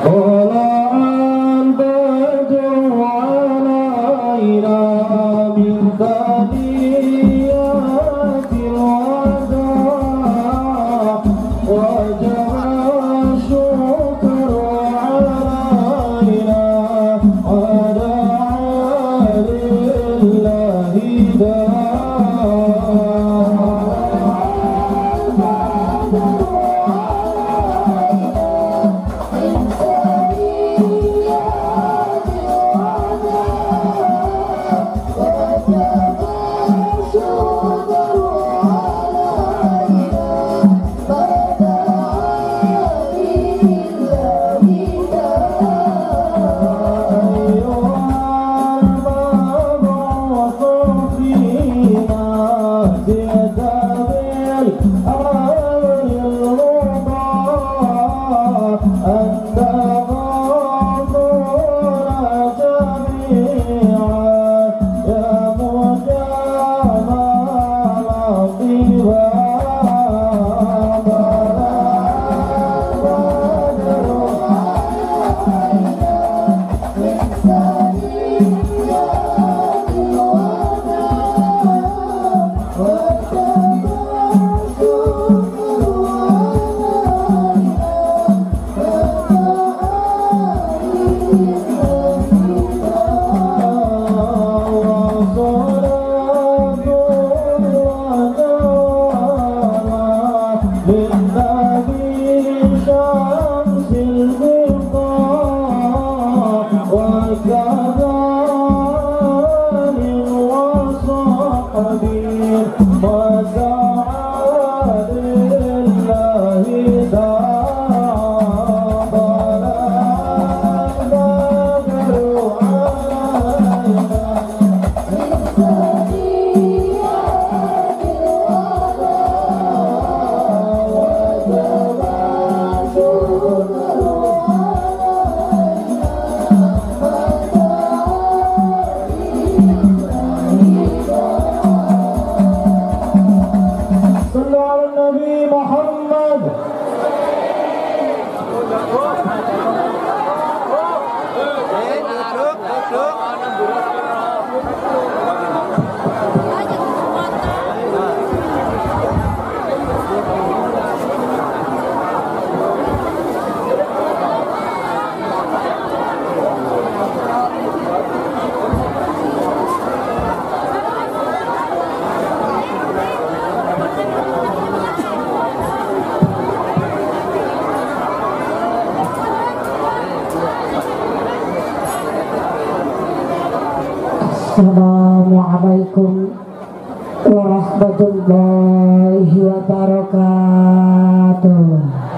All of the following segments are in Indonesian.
Assalamualaikum warahmatullahi wabarakatuh.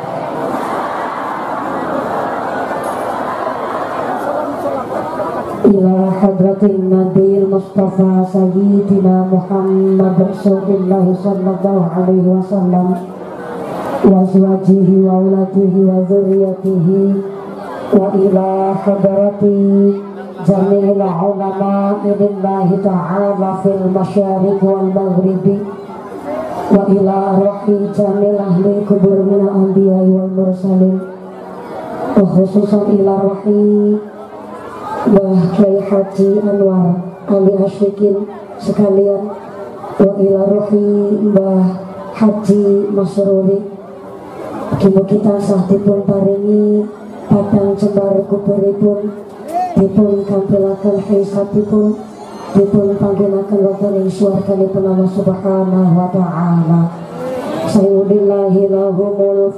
Ila hadratin Nabil Mustafa Sayyidina Muhammad Rasulullah sallallahu alaihi wasallam wa azwajihi wa auladihi wa dzurriyyatihi wa ila hadrati jamil ulama billahi ta'ala fil masyariq wal maghribi wa ila ruhi jamil ahli kubur min al-anbiya wal mursalin wa khususan ila ruhi Mbah Kyai Haji Anwar Ali Asyikin sekalian wa ila ruhi Mbah Haji Masruri kini kita sahtipun paringi padang jembar kuburipun dipun kampilaken hisabipun dipun pangginaken wonten ing swarganipun Allah Subhanahu wa taala. Sayyudillahi lahumul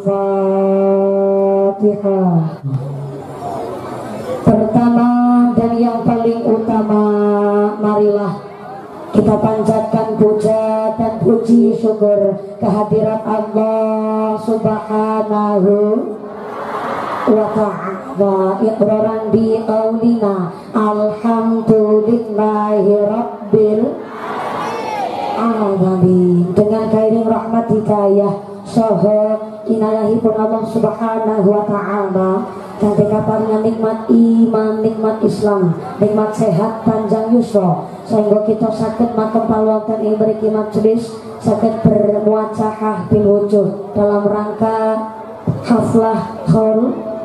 Fatihah. Pertama dan yang paling utama, marilah kita panjatkan puja dan puji syukur kehadirat Allah Subhanahu wa ta'ala, iqraran bi qaulina alhamdulillahi rabbil alamin. Dengan kairing rahmat hidayah saha inayahipun Allah Subhanahu wa ta'ala kanthi kaparingan nikmat iman, nikmat Islam, nikmat sehat panjang yusra sehingga kita saged makempal wonten ing mriki majelis saged bermuacahah bil wujuh dalam rangka haflah haul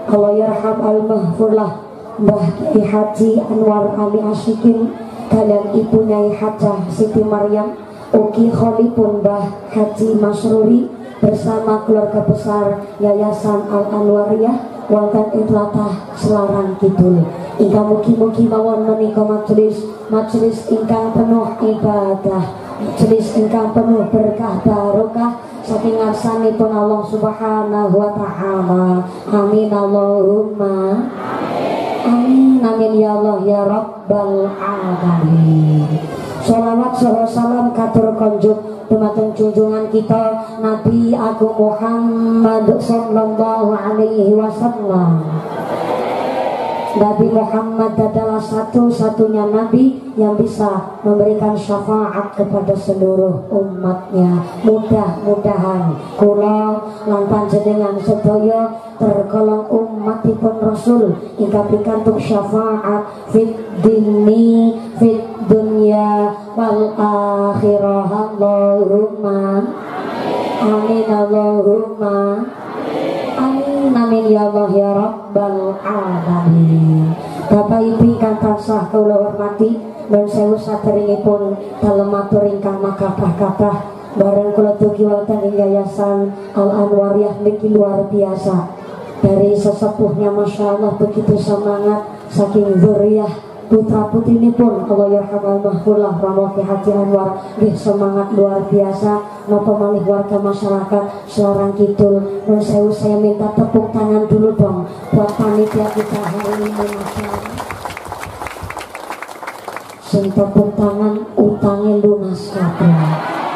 Allah yarham al-mahfurlah Mbah Kiai Haji Anwar Ali Asyikin kalian Ibu Nyai Hajah Siti Maryam ugi kholipun Mbah Haji Masruri bersama keluarga besar Yayasan Al-Anwariyah wonten ing tlatah Selarang Kidul. Ingkang mugi-mugi mawon menika majelis ingkang penuh ibadah, majelis ingkang penuh berkah barokah saking ngarsanipun Allah Subhanahu wa taala. Amin Allahumma amin. Amin ya Allah ya Rabbal alamin. Sholawat saha salam katur konjuk dumateng junjungan kita Nabi Agung Muhammad sallallahu alaihi wasallam. Nabi Muhammad adalah satu-satunya Nabi yang bisa memberikan syafaat kepada seluruh umatnya. Mudah-mudahan kula lan panjenengan sedaya tergolong umatipun Rasul ingkang pikantuk syafaat fit dini fit dunya wal akhirah. Allahumma amin Allahumma amin amin ya Allah ya Rabbal alamin. Bapak Ibu ingkang tansah kula hormati dan sewu saderengipun dalem matur ingkang makabah-kabah bareng kula dugi wonten ing Yayasan Al-Anwariyah niki luar biasa. Dari sesepuhnya Masya Allah begitu semangat saking zuriyah putra putri ini pun Allah yarhamul mahfurlah Ramo Ki Haji Anwar nggih semangat luar biasa. Napa malih warga masyarakat Selarang Kidul. Nun sewu saya minta tepuk tangan dulu dong buat panitia kita hari ini. Masya Allah sing tepuk tangan utangnya lunas kabeh.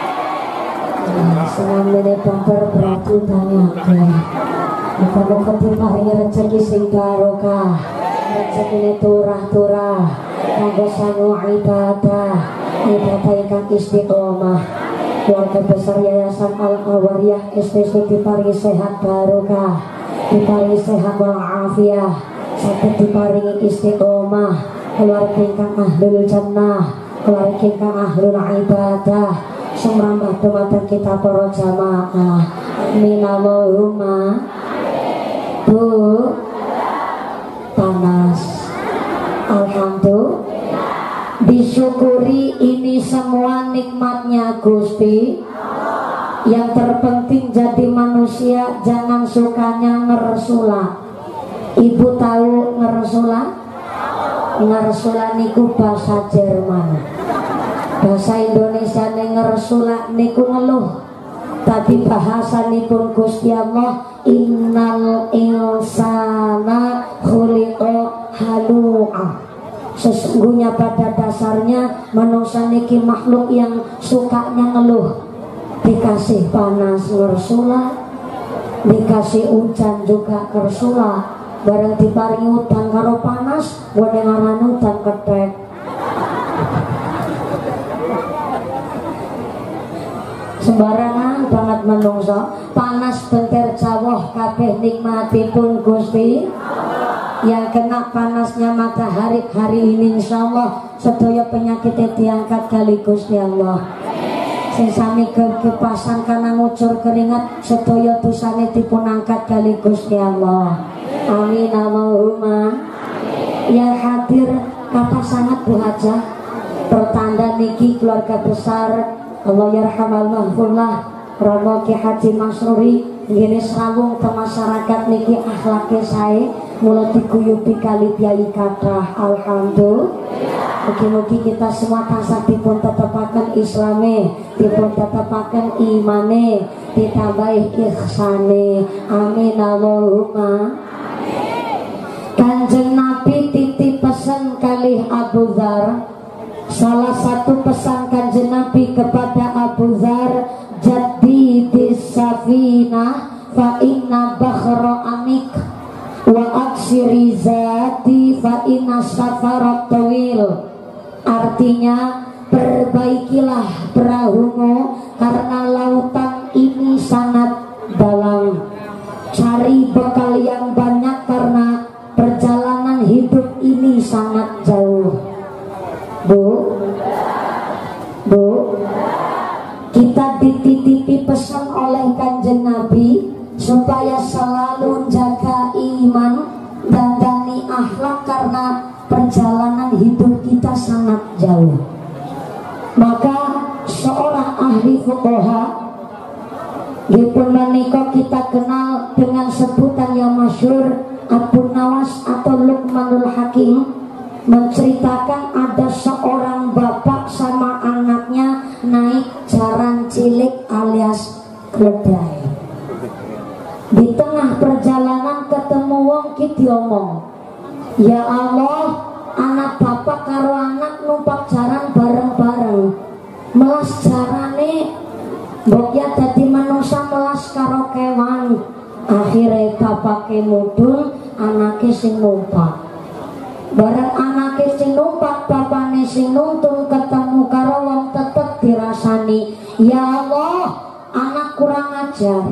Senamene bumper berarti utangnya akeh. Muga-muga diparingi rezeki sing barokah, rezekine turah-turah, kanggo sangu ibadah ingkang istiqomah. Keluarga besar Yayasan Al-Anwariyah STC diparingi sehat barokah, diparingi sehat walafiat, saged diparingi istiqomah. Keluarga ingkang ahlul jannah, keluarga ingkang ahlul ibadah, sumrambah dumateng kita para jamaah. Amin Allahumma. Bu, panas. Alhamdulillah. Disyukuri ini semua nikmatnya Gusti. Yang terpenting jadi manusia jangan sukanya ngeresula. Ibu tahu ngeresula? Ngeresula niku bahasa Jerman. Bahasa Indonesia ngeresula niku ngeluh. Tapi bahasa nipun Gusti Allah innal insana khuliqa halu'a. Sesungguhnya pada dasarnya manusia niki makhluk yang sukanya ngeluh. Dikasih panas ngersula, dikasih hujan juga ngersula. Bareng diparingi udan karo panas, wene ngaran udan kethek. Sembarangan banget menungso, panas benter jawah kabeh nikmatipun Gusti. Yang kena panasnya matahari hari ini insyaallah sedaya penyakitnya diangkat kali Gusti Allah. Sing sami kepasan kana ngucur keringat sedaya dosane dipun angkat kali Gusti Allah. Amin Allahumma. Yang hadir kata sangat Bu Hajah pertanda niki keluarga besar Allah yarhamul mahfurlah Ramo Ki Haji Masruri ngene srawung ke masyarakat niki akhlake sae mula diguyubi kali piyai kathah. Alhamdulillah. Mugi-mugi kita semua tansah dipun tetepaken islame, dipun tetepaken imane, ditambahi ihsane. Amin Allahumma. Kanjeng Nabi titip pesan kali Abu Dzar. Salah satu pesan Kanjeng Nabi kepada Abu Dzar, jadi bisafina fa inna bakhra anik wa aksiri zati fa inna safarat tawil. Artinya perbaikilah perahumu karena lautan ini sangat dalam. Cari bekal yang banyak karena perjalanan hidup ini sangat jauh. Bu, kita dititipi pesan oleh Kanjeng Nabi supaya selalu jaga iman, dandani akhlak karena perjalanan hidup kita sangat jauh. Maka seorang ahli fuqaha dipun menika kita kenal dengan sebutan yang masyhur Abu Nawas atau Luqmanul Hakim, menceritakan ada seorang bapak sama anaknya naik jaran cilik alias keledai. Di tengah perjalanan ketemu wong ki diomong, ya Allah, anak bapak karo anak numpak jaran bareng-bareng, melas jarane mbok ya dadi manusia melas karo kewan. Akhirnya bapake mudhun, anake sing numpak. Bareng anake sing numpak, bapane sing nuntun ketemu karo wong tetep dirasani, ya Allah, anak kurang ajar.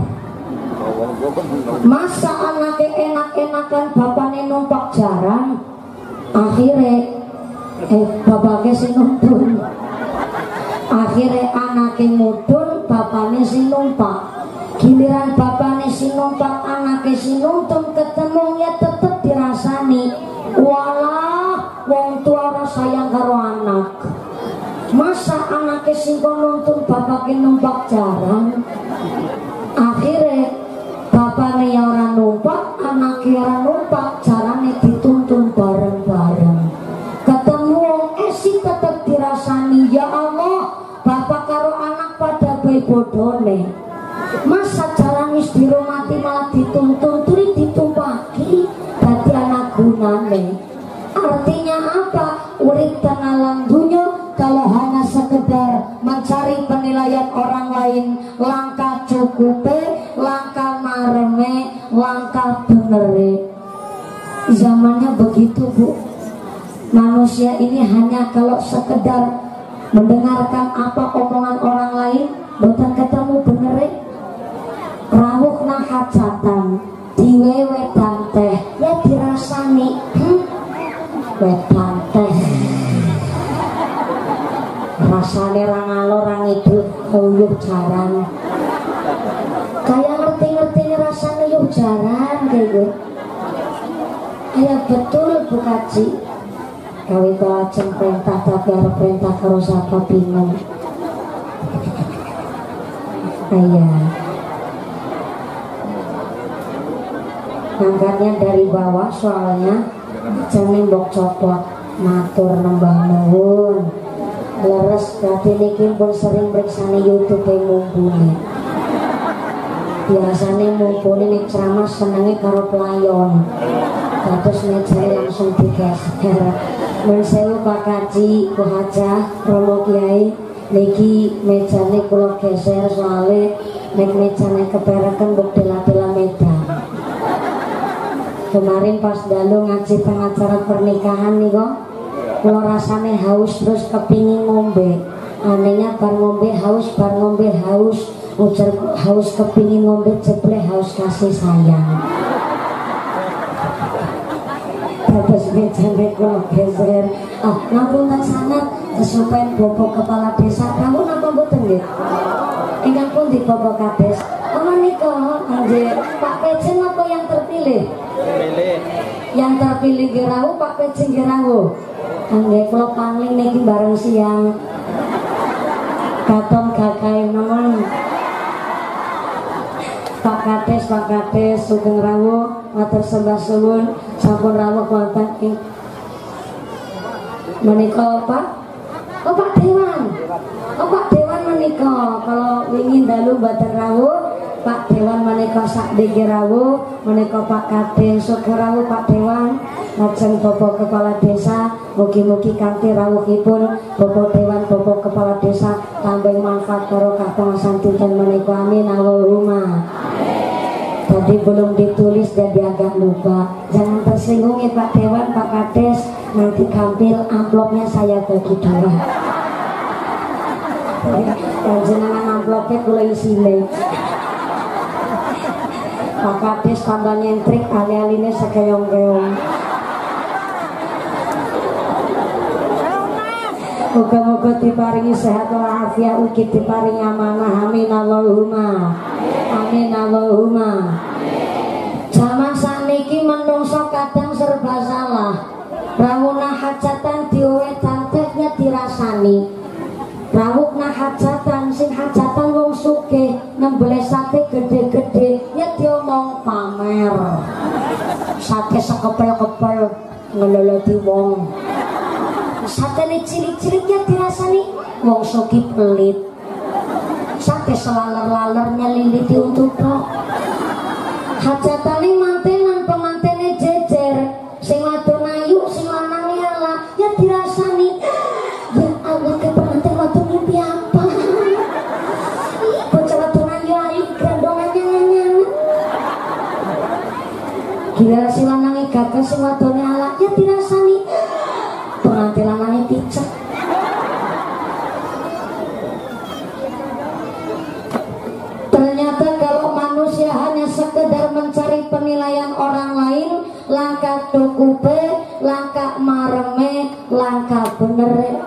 Masa anake enak-enakan bapane numpak jaran. Akhirnya bapake sing nuntun. Akhirnya anake mudhun, bapane sing numpak. Giliran bapane sing numpak, anake sing nuntun ketemu ya tetep dirasani, walah wong tua ora sayang karo anak. Masa anake sing nuntun bapake numpak jaran. Akhirnya bapane ya ora numpak, anake ora numpak, jarane dituntun bareng-bareng. Ketemu wong esi tetep dirasani, ya Allah, bapak karo anak pada bae bodone. Masa jalan wis dirumati malah dituntun, turi ditumpaki dadi anak gunane. Artinya apa? Urip dan alam dunia kalau hanya sekedar mencari penilaian orang lain, langkah cukupe, langkah mareme, langkah benere. Zamannya begitu, Bu. Manusia ini hanya kalau sekedar mendengarkan apa omongan orang lain, boten ketemu benere. Rawuh nang hajatan diwewedan teh ya dirasani, wedan teh rasane ra ngalor ra ngidul uyuh jaran. Kayak ngerti-ngerti rasane uyuh jaran kayak gitu. Kayak betul Bu Kaji. Kawi lajeng perintah tapi arep perintah karo sapa bingung. Ayah. Ngangkatnya dari bawah soalnya jangan mbok copot, matur nembah nuwun. Leres berarti niki pun sering periksane YouTube mumpuni. Biasane mumpuni nek ceramah senenge karo pelayon. Terus meja langsung digeser. Mun sewu Pak Kaji, Bu Hajah, Romo Kiai, niki mejane kula geser soalnya nek mejane kepereken mbok dela-dela medan. Kemarin pas dalu ngaji pengacara pernikahan nih kok, kalau rasanya haus terus kepingin ngombe. Anehnya bar ngombe haus, bar ngombe haus, ujar haus kepingin ngombe jeble haus kasih sayang. Terus meja kalau geser, ngapunten sangat kesupen bobok kepala desa. Kamu napa mboten nggih? Ingkang pundi Bapak Kades? Menika nggih Pak Pejen apa yang terpilih? Yang terpilih Gerawu, Pak Pejen Gerawu. Nggih kula pangling niki bareng siang. Katon gagahe nemen. Pak Kades sugeng rawuh, matur sembah suwun, sampun rawuh wonten ing menika Pak. Pak Dewan. Pak Dewan menika kalau ingin dalu mboten rawuh, Pak Dewan menika sak nggih rawuh, menika Pak Kades sugeng rawuh Pak Dewan, lajeng Bapak Kepala Desa, mugi-mugi kanthi rawuhipun Bapak Dewan, Bapak Kepala Desa tambah manfaat karo kapengasan dinten menika, amin Allahumma. Tadi belum ditulis jadi agak lupa. Jangan tersinggung ya Pak Dewan, Pak Kades, nanti kampil amplopnya saya bagi dua. Dan jenengan amplopnya kula isine. Pak Kades tambah nyentrik, ali-aline sekeong-keong. Moga-moga diparingi sehat walafiat, ugi diparingi amanah, amin Allahumma. Amin Allahumma. Zaman sakniki menungso kadang serba salah. Rawuna hajatan diowetan tehnya dirasani. Rawukna hajatan sing hajatan wong sugih nembele sate gede-gede ya diomong pamer. Sate sekepel-kepel ngeloloti wong. Satene cilik-cilik ya dirasani wong sugih pelit. Sate selaler-laler nyeliliti untuk tok. Hajatane mantenan pemantene jejer. Sing wadon ayu, sing lanang ala ya dirasani. Ya Allah ke pengantin wadon mimpi apa? Bocah wadon ayu gandongannya nyanyi. Gila si lanangnya gagah, sing wadonnya ala ya dirasani. Pengantin lanangnya picek. Ternyata kalau manusia hanya sekedar mencari penilaian orang lain, langkah dokupe, langkah mareme, langkah bener.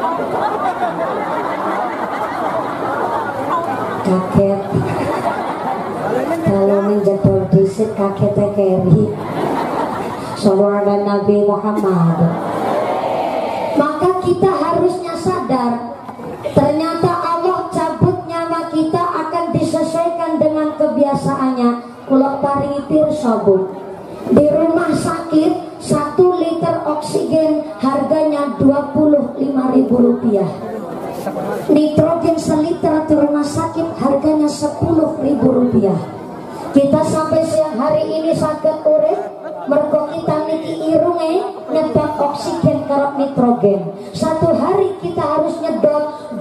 Kaget. Kalau menjedol disit kagetnya keri. Sallallahu Nabi Muhammad. Maka kita harusnya sadar, ternyata Allah cabut nyawa kita akan disesuaikan dengan kebiasaannya. Kula paringi pirsa Bu, di rumah sakit 1 liter oksigen harganya Rp25.000. Nitrogen seliter di rumah sakit harganya Rp10.000. Kita sampai siang hari ini sakit urip mergo kita niki irunge nyedot oksigen karo nitrogen. 1 hari kita harus nyedot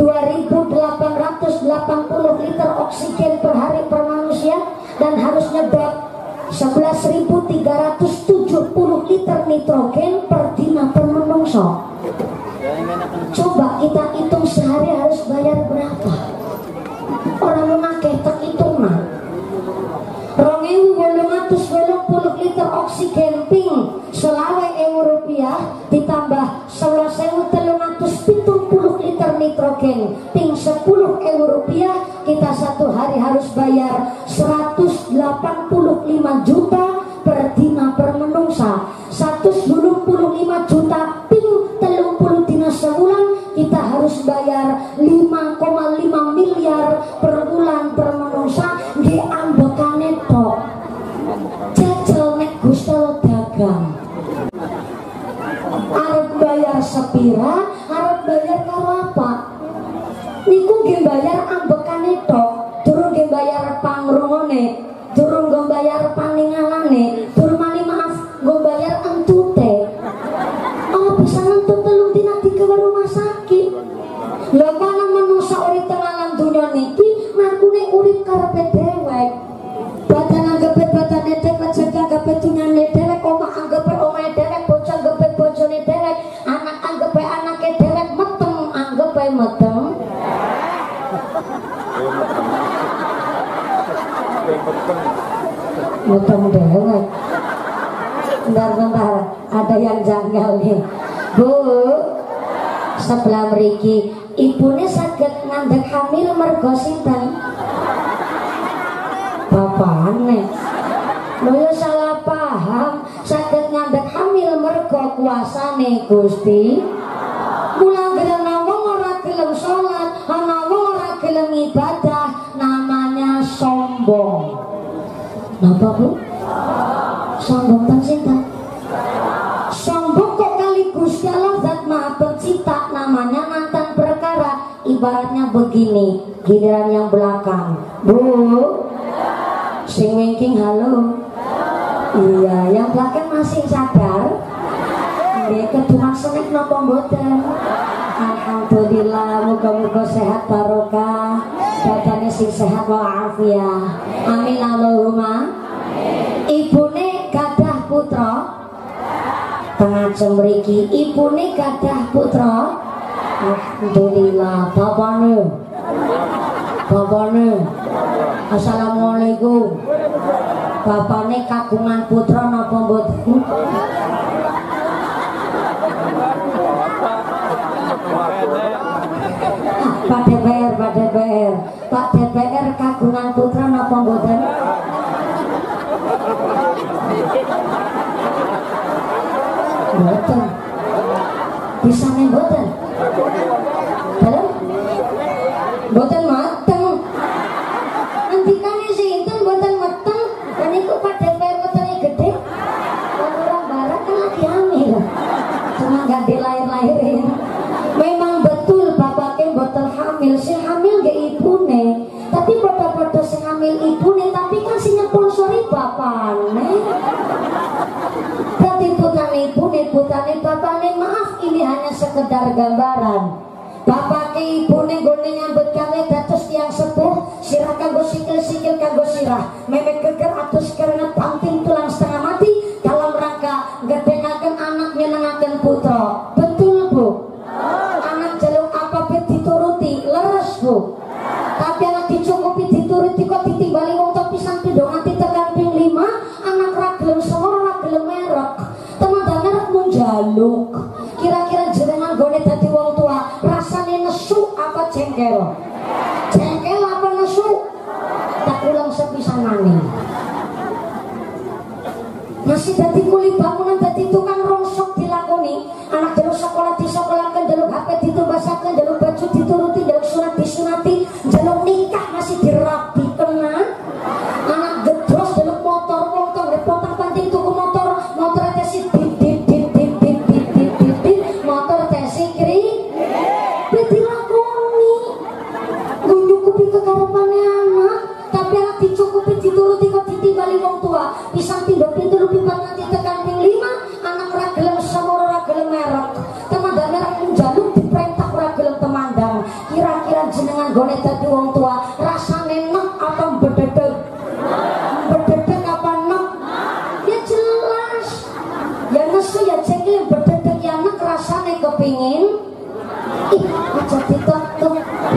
2.880 liter oksigen per hari per manusia, dan harus nyedot 11.370 liter nitrogen per dina per menungso. Coba kita hitung sehari harus bayar berapa? Orang memakai tak hitung mah 2.880 liter oksigen ping Rp20.000 ditambah 11.370 liter nitrogen ping Rp10.000, kita 1 hari harus bayar 185 juta per dina per menungsa. 125 juta ping 30 dina sebulan, kita harus bayar 5,5 miliar per bulan per menungsa. Nggih ambekane tok. Jajal nek Gusto dagang. Arep bayar sepira, arep bayar karo apa? Niku nggih bayar ambekane tok, durung nggih bayar pangrungone, durung nggih bayar paningalane, durung mani maaf nggih bayar entute. Oh bisa ngentut 3 dina digawe rumah sakit. Lha mana manungsa urip teng alam dunya niki ngakune urip karepe dhewek. Badan anggape badane dhewek, rezeki anggape dunyane dhewek, omah anggape omahe dhewek, bocah anggape bojone dhewek, anak anggape anake dhewek, meteng anggape meteng. Meteng dhewek. Bentar, ada yang janggal nih. Bu, sebelah mriki ibune saged ngandhek hamil mergo sinten? Bapane. Lho ya salah paham, saged ngandhek hamil mergo kuasane Gusti. Mula gelem wong ora gelem salat, ana wong ora gelem ibadah, namanya sombong. Napa Bu? Sombong ten sinten? Sombong kok kali Gusti Allah zat Maha Pencipta, namanya mantan perkara. Ibaratnya begini, giliran yang belakang. Bu, sing winking halo. Iya, yang belakang masih sadar. Nggih keduman senek napa mboten? Alhamdulillah, muga-muga sehat barokah. Badane sing sehat walafiat. Amin Allahumma. Ibune gadah putra. Pengajeng mriki ibune gadah putra. Alhamdulillah. Bapane Assalamualaikum. Bapane kagungan putra napa mboten? Pak DPR kagungan putra napa mboten? Mboten. Bisa nih mboten. Dalam? Mboten mateng. Ngendikane sinten mboten mateng. Kan iku padha kaya wetenge gede. Orang barat kan lagi hamil. Cuma gak dilahir-lahirin. Memang betul bapaknya mboten hamil, sing hamil gak ibune. Tapi pada sing hamil ibune, tapi kan sing nyponsori bapakne. Berarti putane ibune, putane bapakne. Maaf, ini hanya sekedar gambaran. Bapak ke ibune gone nyambut gawe dados tiyang sepuh, sirah kanggo sikil-sikil kanggo sirah, memek geger atus karena panting tulang setengah mati dalam rangka gedengaken anak nyenengaken putra. Betul Bu? Anak jaluk apa bet dituruti, leres Bu. Tapi anak dicukupi dituruti kok ditimbali wong tok pisan pindho nganti tekan ping 5, anak ra gelem semar ra gelem merek. Teman merek mung jaluk. Kira-kira jenengan gone dadi wong tua, rasane nesu apa jengkel? Jengkel apa nesu? Tak ulang sepisanane. Masih dadi kuli bangunan, dadi tukang rongsok dilakoni. Anak jaluk sekolah disekolahkan, jaluk HP ditumbasaken, jaluk baju dituruti, jaluk sunat disunati, jaluk nikah masih dirapikan. Anak gedros jaluk motor, wong tong potong panting tuku motor, motor tesi motor tesi kiri, dilakoni. Gue nyukupi kekarepane anak, tapi anak dicukupi dituruti kok ditimbali wong tua. Pisang pindho pintu lupi nanti tekan ping 5, anak ora gelem semoro ora gelem merek. Temandang merek njaluk diperintah ora gelem temandang. Kira-kira jenengan gone dadi wong tua, rasane nek apa bededeg? Bededeg apa nek? Ya jelas. Ya nesu ya cengkel bededeg ya nek rasane kepingin. Ih, aja ditok-tok.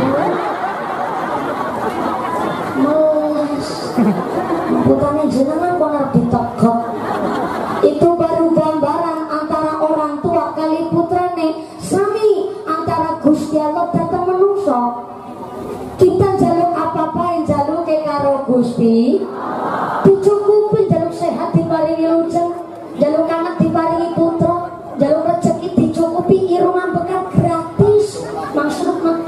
Meles. Bukannya jenengan kok harus ditokok. Itu baru gambaran antara orang tua kali putrane, sami antara Gusti Allah datang menungso. Kita jaluk apa-apa yang jaluk ke karo Gusti, dicukupi jaluk sehat diparingi lujeng, jaluk anak diparingi putra, jaluk rezeki dicukupi, irungan bekan gratis, maksud metu.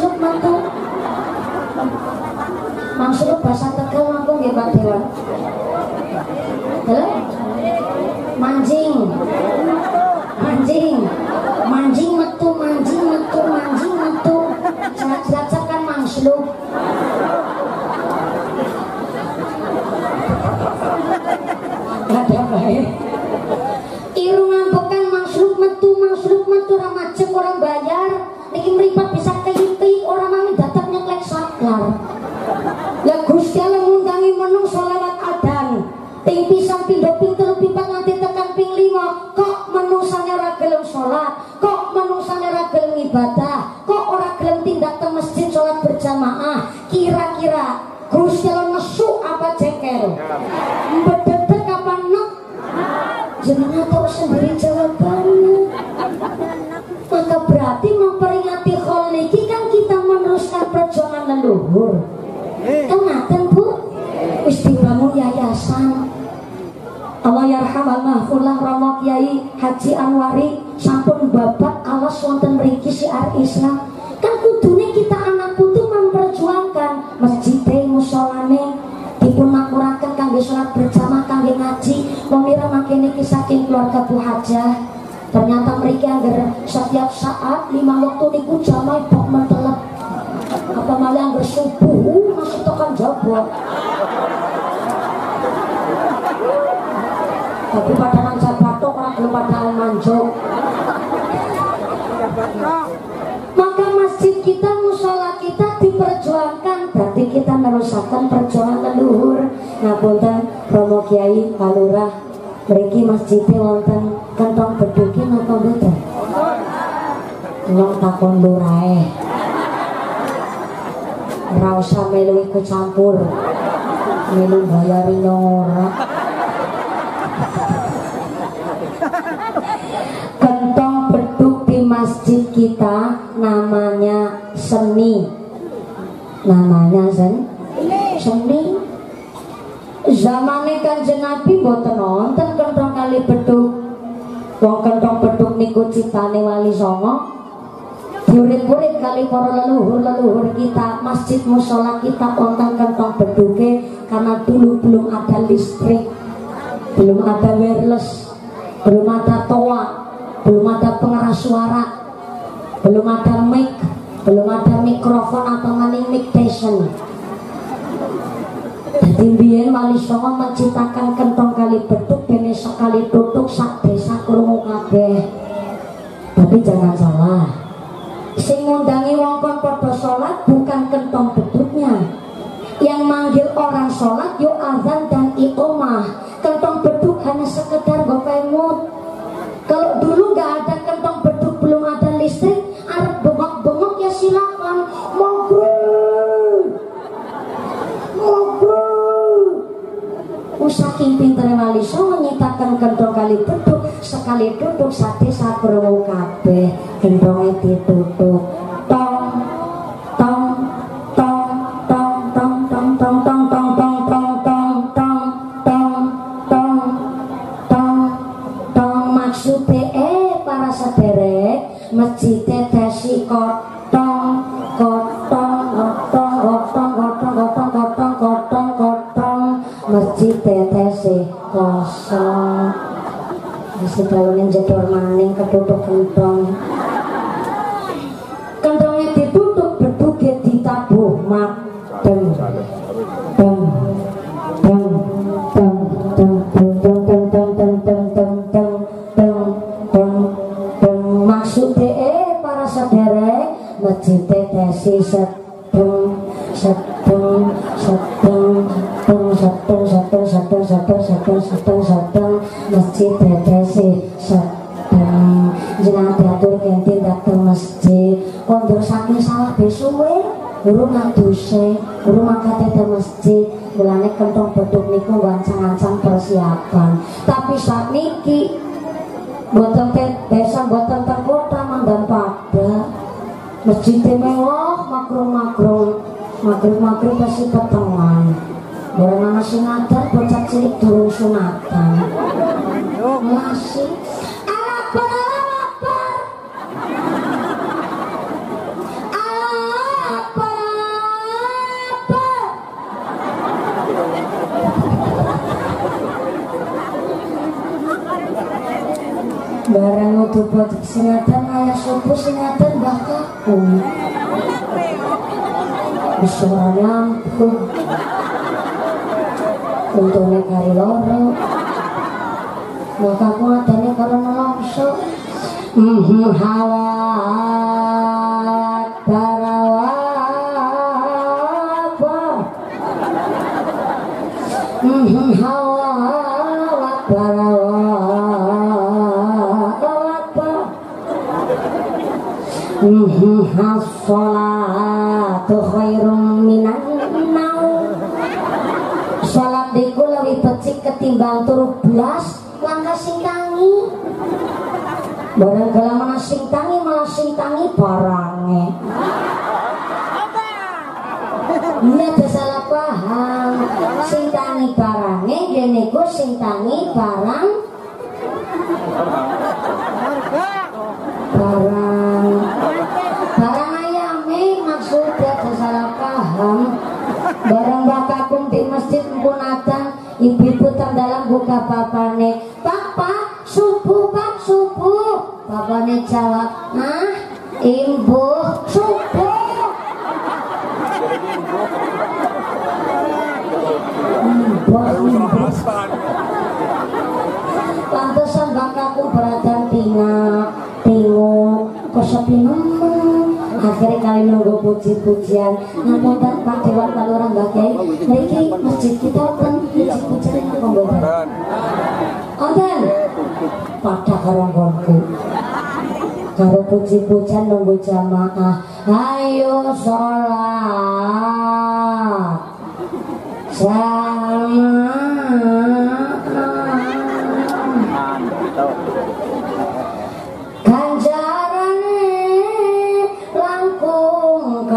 Maksud bahasa Tegal Lampung ya Pak Dewan. Halo? Manjing metu. Jelas-jelas kan mangsluk. Ada baik. Irungan bekan mangsluk metu ramajeng orang bayar. Niki mripat bisa keyik-keyik orang mami datang nyeklek saklar. Lah Gusti Allah ngundangi menungso lewat adan. Ping pisan pindho ping telu pipat nanti tekan ping 5, kok menungsane ora gelem salat, kok menungsane ora gelem ibadah, kok ora gelem tindak teng masjid salat berjamaah. Kira-kira Gusti Allah nesu apa jengkel? Bededeg apa nek? Jenengan tahu sendiri jawabannya. Maka berarti memperingati hal niki kan kita meneruskan perjuangan leluhur. Kenapa Bu? Wis dibangun yayasan. Allah yarhamah mahfulah Romo Kiai Haji Anwari sampun babat alas wonten mriki siar Islam. Kan kudune kita anak putu memperjuangkan masjid musolane dipun makmuraken kangge salat berjamaah, kangge ngaji. Pemira makin iki saking keluarga Bu Hajah. Ternyata mereka anggar setiap saat 5 waktu niku jamaah bok mentelep. Apa malah anggar subuh masih tekan jabok. Tapi pada nang jabatok orang belum pada manjok. Maka masjid kita, musola kita diperjuangkan, berarti kita merusakan perjuangan leluhur. Ngapunten Romo Kiai Palurah, mriki masjidnya wonten kantong beduki napa mboten? Wong takon lurae. Ora usah melu ikut campur. Melu bayari ora. Kantong beduk di masjid kita namanya seni. Namanya seni. Zamane Kanjeng Nabi mboten wonten kantong kali beduk. Wong kenthong beduk niku ciptane Wali Songo. Diurit-urit kali para leluhur kita, masjid mushola kita wonten kenthong beduke karena dulu belum ada listrik, belum ada wireless, belum ada toa, belum ada pengeras suara, belum ada mic, belum ada mikrofon atau mic station. Jadi biyen Wali Songo menciptakan kenthong kali beduk dene sekali tutuk sak desa krungu kabeh. Tapi jangan salah, sing ngundangi wong kon padha salat bukan kenthong beduknya. Yang manggil orang salat yo azan dan iqamah. Kenthong beduk hanya sekedar gopemut. Kalau dulu nggak ada kenthong beduk, belum ada listrik, arep bengok-bengok ya silakan. Saking pintere Wali Songo nyiptakan kenthong kali beduk, sekali duduk sate sakrungu kabeh, kenthonge ditutuk. Tong tong tong tong tong tong tong tong tong tong tong tong tong tong tong tong tong. Maksude para sederek masjide dasi kotong kotong kotong kotong kotong kotong kotong kotong kotong. Masjid tetesi kosong, masjid dalunin jedor maning ketutup kenthong. Kenthongnya ditutup, beduke ditabuh mak dem dem dem dem dem dem dem dem dem dem dem dem dem dem dem. Maksudnya para saudara masjid tetesi sedeng sedeng sedeng sedeng masjid tetesi sedeng. Jenengan diatur kantin dateng masjid kondur saking salah besuwe urung ngaduse urung mangkat te masjid. Mulane kenthong beduk niku wancang-wancang persiapan. Tapi sakniki mboten desa mboten teng kota mandan pada masjid mewah makrum-makrum maghrib pasti petengan. Barang ana sing ngajar bocah cilik durung sunatan. Masih barang nutu bocah singatan ayah subuh singatan Mbah Kakung. Suaranya untungnya kari loro maka aku adanya karena longso. Hawat barawapa hawat barawapa as-sholatu khairum minan naum. Salat diku lebih becik ketimbang turu blas langkah sing tangi. Barang gala sing tangi malah sing tangi barange. Ini ada salah paham. Sing tangi barange dene ku sing tangi barang barang ayame maksudnya ada salah paham. Barang Mbah Kakung di masjid pun adzan, ibu-ibu dalam buka papane, "Pak, subuh Pak, subuh." Papane jawab, "Nah, imbuh subuh." Pantesan Mbah Kakung beradzan tinguk, kok sepi nemen. Akhirnya kali nunggu puji-pujian ngapunten Pak Dewan Kalurah Mbah Kyai. Nah iki masjid kita kan puji-pujian apa mboten? Wonten. Padha karo nggonku. Karo puji-pujian nunggu jamaah. Ayo sholat. Ganjarane langkung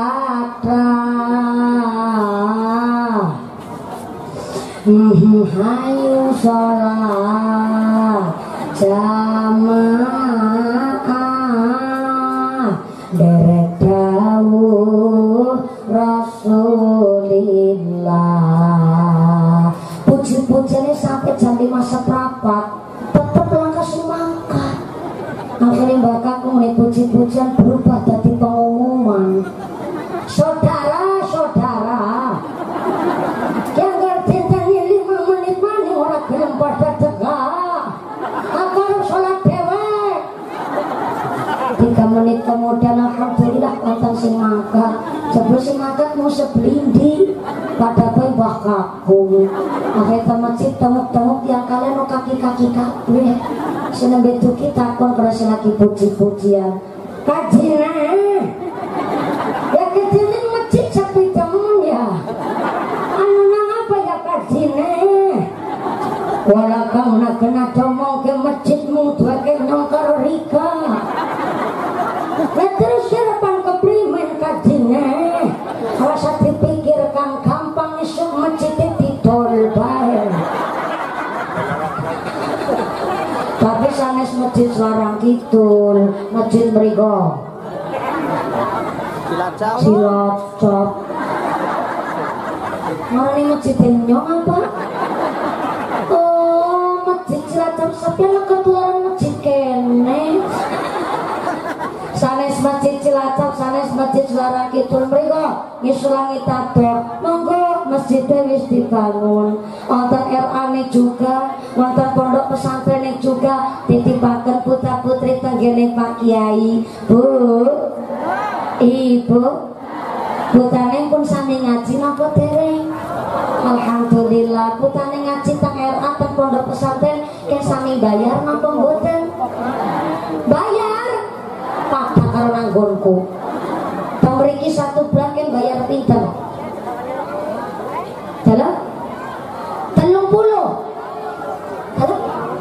kathah. Hayu sholat jamaah derek dawuh Rasulillah. Puji-pujiannya sampai jam 5 seprapat tetap langkah semangkat. Akhirnya bakaku mulai puji-pujian berubah jadi pengumuman. Saudara-saudara yang ngerti 5 menit mana orang gelem pada tegak. Aku harus sholat dewek. 3 menit kemudian alhamdulillah konten sing mangkat. Sebelum sing mangkat mau sebelindi pada mbah kakung. Akhirnya masjid temuk-temuk yang kalian kaki-kaki kabeh. Seneng betul kita pun kerasa lagi puji-pujian. Kajina ya kejadian masjid sepi temen ya. Anu nang apa ya kajina? Walau kau nak kena domong ke masjidmu dua ke nongkar rika. Nah terus harapan keprimen kajina. Kalau saya dipikirkan gampang isu masjid ditol bae. Tapi sanes masjid Selarang Kidul, masjid mriku Cilacap. Marane masjid Nyong apa? Oh, masjid Cilacap sampeyan ketularan masjid kene. Sanes masjid Cilacap, sanes masjid Selarang Kidul mriku ngisulangi tabok. Monggo masjidnya wis dibangun. Wonten RA-ne juga, wonten pondok pesantren juga titipaken putra-putri tenggene Pak Kiai. Bu, Ibu, putrane pun sami ngaji napa dereng? Alhamdulillah, putrane ngaji teng RA teng pondok pesantren ke sami bayar napa mboten? Bayar. Padha karo nanggonku. Pemriki 1 bulan kan bayar pinten? Dalam 30. Dalam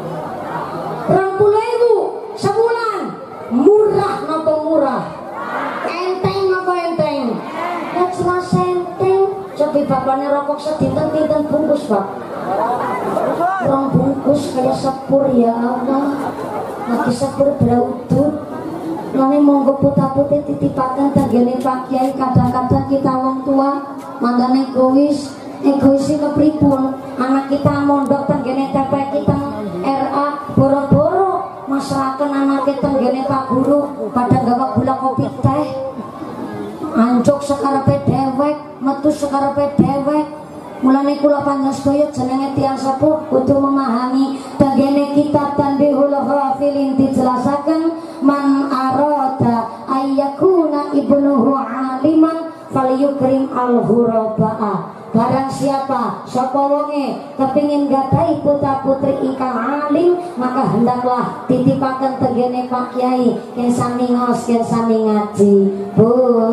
20.000 sebulan. Murah napa murah? Enteng napa enteng? Ya jelas enteng. Cobi bapaknya rokok sedinten pinten bungkus, Pak? 2 bungkus kayak sepur ya Allah. Lagi sepur beraudut. Nani monggo putra-putri titipaken tenggene Pak Kiai. Kadang-kadang kita wong tua mandane egois kepripun. Anak kita mondok tenggene TP kita RA boro-boro masraken anak kita tenggene Pak Guru pada gawa gula kopi teh. Ancuk sekarepe dewek, metu sekarepe dewek. Mulane kula panjenengan sedaya jenenge tiyang sepuh kudu memahami tenggene kitab Tanbihul Ghafilin dijelasaken man arada ayyakuna ibnuhu aliman falyukrim al-ghurabaa. Barang siapa sapa wonge kepingin gadahi putra-putri ingkang alim, maka hendaklah titipaken tenggene Pak Kiai ken sami ngos ken sami ngaji. Bu,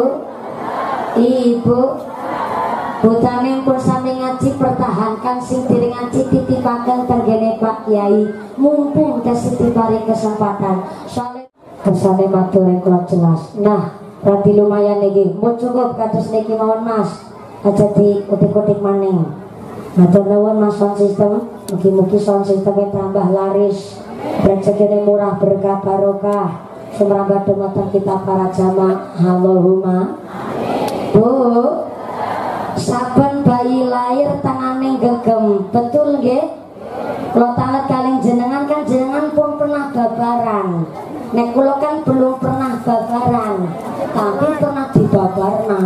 Ibu, putrane pun sami ngaji pertahankan sing diri ngaji titipaken tenggene Pak Kiai. Mumpung tesih dibari kesempatan. Soale kesane matur kula jelas. Nah, berarti lumayan niki. Mun cukup kados niki mawon Mas. Aja di utik-utik maning. Matur nuwun Mas sound system. Mugi-mugi sound systemnya tambah laris. Rezekine murah berkah barokah. Sumrambah dumateng kita para jamaah. Allahumma. Bu, saben bayi lahir tangane gegem. Betul nggih? Kalau tangan kaleng jenengan kan jenengan pun pernah babaran. Nek kula kan belum pernah babaran, tapi pernah dibabarna.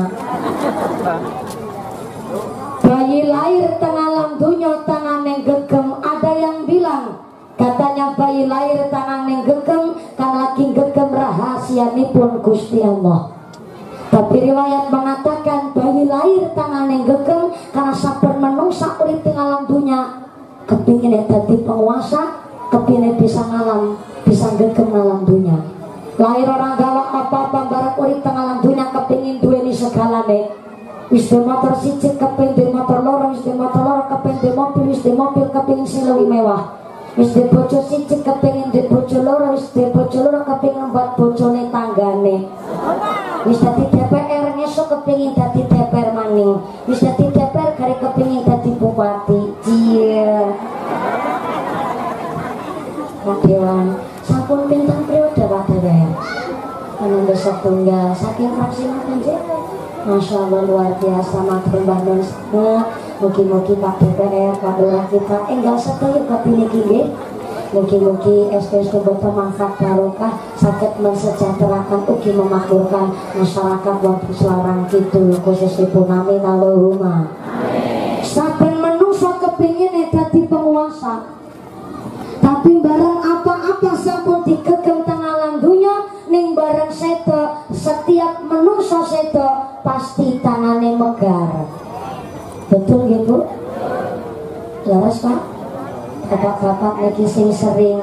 Bayi lahir tengah alam dunya tangane gegem. Ada yang bilang katanya bayi lahir tangane gegem kan lagi gegem rahasianipun Gusti Allah. Tapi riwayat mengatakan bayi lahir tangane gegem karena saben menungsa urip teng alam dunya kepingin dadi penguasa, kepingin bisa ngalam, bisa gegem alam dunya. Lahir orang gawa apa-apa barak urip teng alam dunya kepingin duweni segalane. Wis de motor siji kepengin de motor loro, wis de motor loro kepengin de mobil, wis de mobil kepengin sing luwih mewah. Wis de bojo siji kepengin de bojo loro, wis de bojo loro kepengin buat bojone tanggane. Wis dadi DPR ngesuk kepengin dadi DPR maning. Wis dadi DPR kare kepengin dadi bupati. Iya. Dewan sampun pintang periode Pak Dede. Karena besok tunggal saking fraksi aja. Masya Allah luar biasa matur Bandung semua. Mugi-mugi Pak DPR, Pak Lurah kita enggak sedaya kepilih nggih. Mugi-mugi SPST boten manfaat barokah saged mensejahterakan ugi memakmurkan masyarakat Waduk Selarang Kidul khususipun amin Allahumma. Saben manusia kepingin dadi penguasa. Tapi barang apa-apa sampun digegem teng alam dunya ning barang sedo setiap manusia sedo pasti tangane megar. Betul nggih Bu? Laras Pak? Bapak-bapak lagi sing sering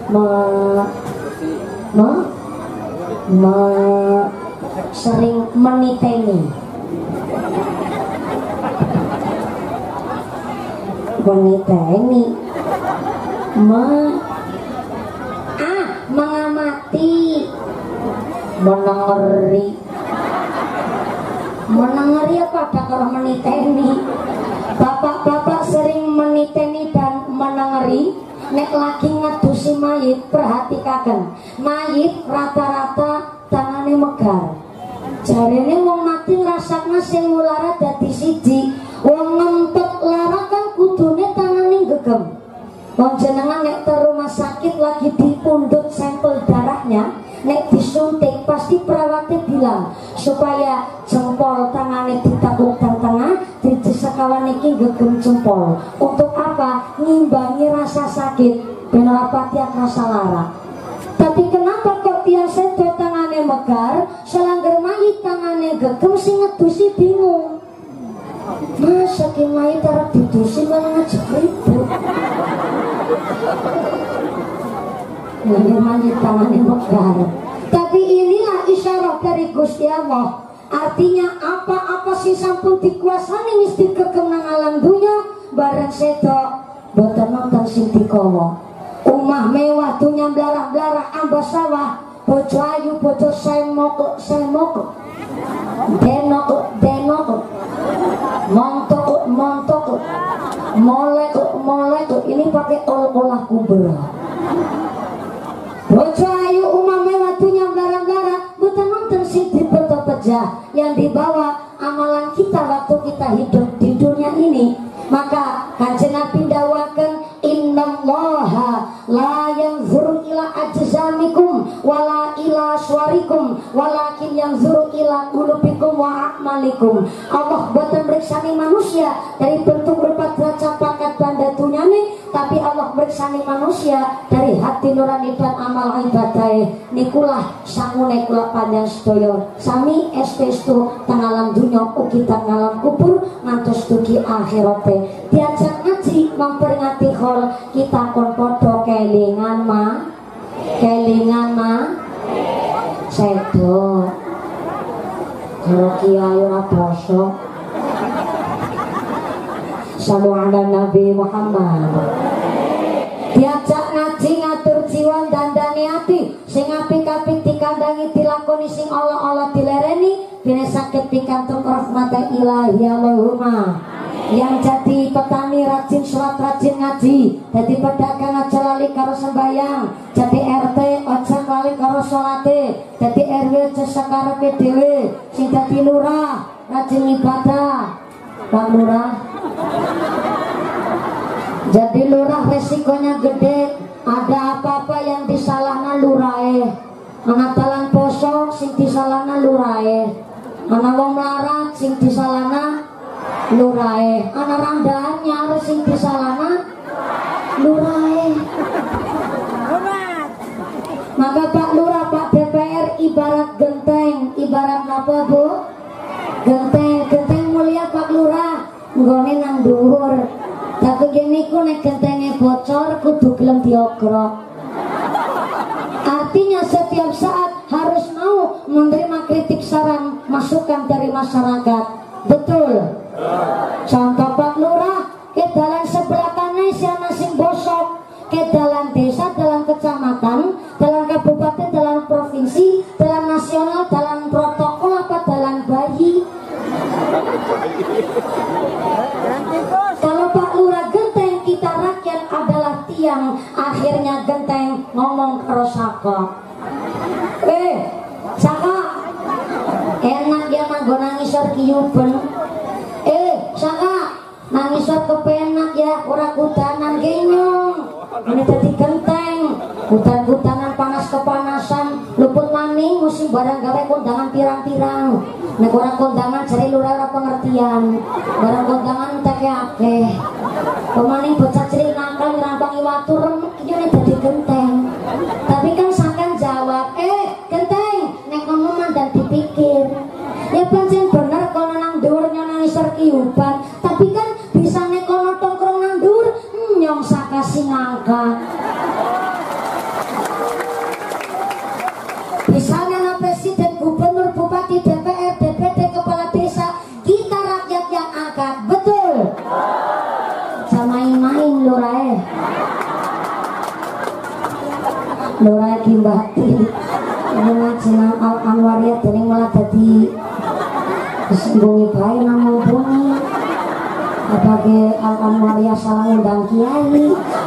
sering meniteni mengamati menengeri apa ada kalau meniteni. Bapak-bapak sering meniteni dan menengeri nek lagi ngadusi mayit. Perhatikaken mayit rata-rata tangane megar. Jarene wong mati ngrasakna sing lara dadi siji. Wong ngempet lara kan kudune tangane gegem. Wong jenengan nek ke rumah sakit lagi dipundhut sampel darahnya, nek disuntik pasti perawatnya bilang supaya jempol tangane ditakuk tengah, disekawan iki gegem jempol. Untuk apa? Ngimbangi rasa sakit, ben ora patiak rasa lara. Tapi kenapa kok tiang sedo tangane megar, selangger mayit tangane gegem sing ngedusi bingung. Mas saking mayit arep didusi malah ngajak ribut. Mayit tangane megar. Tapi inilah isyarat dari Gusti Allah. Artinya apa-apa sing sampun dikuasani mesti gegem nang alam dunya bareng sedo boten nonton sing dikowo. Omah mewah dunya blarah-blarah ambas sawah, bojo ayu bojo semok denok montok molek ini pakai olah kubur. Bojo ayu omah mewah dunya blarah-blarah boten nonton sing pejah yang dibawa amalan kita waktu kita hidup di dunia ini. Maka Kanjeng Nabi dawakan innallaha la yanzuru ila ajsamikum wala ila suwarikum walakin yanzuru ila qulubikum wa a'malikum. Allah boten mriksani manusia dari bentuk rupa derajat pangkat banda dunyane, tapi Allah mriksani manusia dari hati nurani dan amal ibadah. Nikulah sangune kula panjang sedaya sami espestu tanggalam dunya ugi tanggalam kubur ngantos dugi akhirate. Diajak ngaji memperingati hol kita kon podo kelingan ma sedo kalau kiai ora basa sallu ala Nabi Muhammad. Diajak ngaji ngatur jiwa dandani ati sing apik-apik dikandangi dilakoni sing Allah dilereni bene saged pikantuk rahmat ilahi Allahumma. Yang jadi petani rajin sholat rajin ngaji, jadi pedagang aja lali karo sembayang, jadi RT aja lali karo sholate, jadi RW aja sakarepe dhewe, sing dadi lurah rajin ibadah. Pak Lurah jadi lurah resikonya gede, ada apa-apa yang disalahna lurahe. Manatalan poso sing disalahna lurahe, ana wong melarat sing disalahna lurahe, ana randaan nyar sing disalahna lurahe. Maka Pak Lurah, Pak DPR ibarat genteng, ibarat apa Bu? Genteng mulia Pak Lurah, nggone nang dhuwur. Tapi gini ku nek gentenge bocor kudu gelem diogrok. Artinya setiap saat harus mau menerima kritik saran masukan dari masyarakat. Betul. Contoh Pak Lurah, ke dalan sebelah kanan siana sing bosok, ke dalan desa, dalan kecamatan, dalan kabupaten, dalan provinsi, dalan nasional, dalan protokol apa dalan bayi. Kalau Pak Lurah genteng, kita rakyat adalah tiang. Akhirnya genteng Saka. Saka. Enak ya manggo nangisor kiyuben. Saka, nangisor kepenak ya, ora kudanan genyong. Ini dadi genteng. Kudan-kudanan panas kepanasan, luput maning musim barang gawe kondangan pirang-pirang. Nek ora kondangan jare lurah ora pengertian. Barang kondangan teke akeh. Pemaning bocah cilik nakal rampangi watu remek iki nek dadi genteng. Tapi kan sakan jawab, genteng, nek ngomong mandan dipikir. Ya pancen bener kono nang dhuwur nyanyi serkiuban, tapi kan bisa nek kono tongkrong nang dhuwur nyong Saka singangka. Misalnya na presiden, gubernur, bupati, DPR, DPD, kepala desa, kita rakyat yang angkat, betul? Jangan main-main lurae. Lurae gimbati. Ini ngajinan Al-Anwariyah dan yang malah jadi disembunyi bayi namun bunyi. Sebagai Al-Anwariyah salah undang kiai.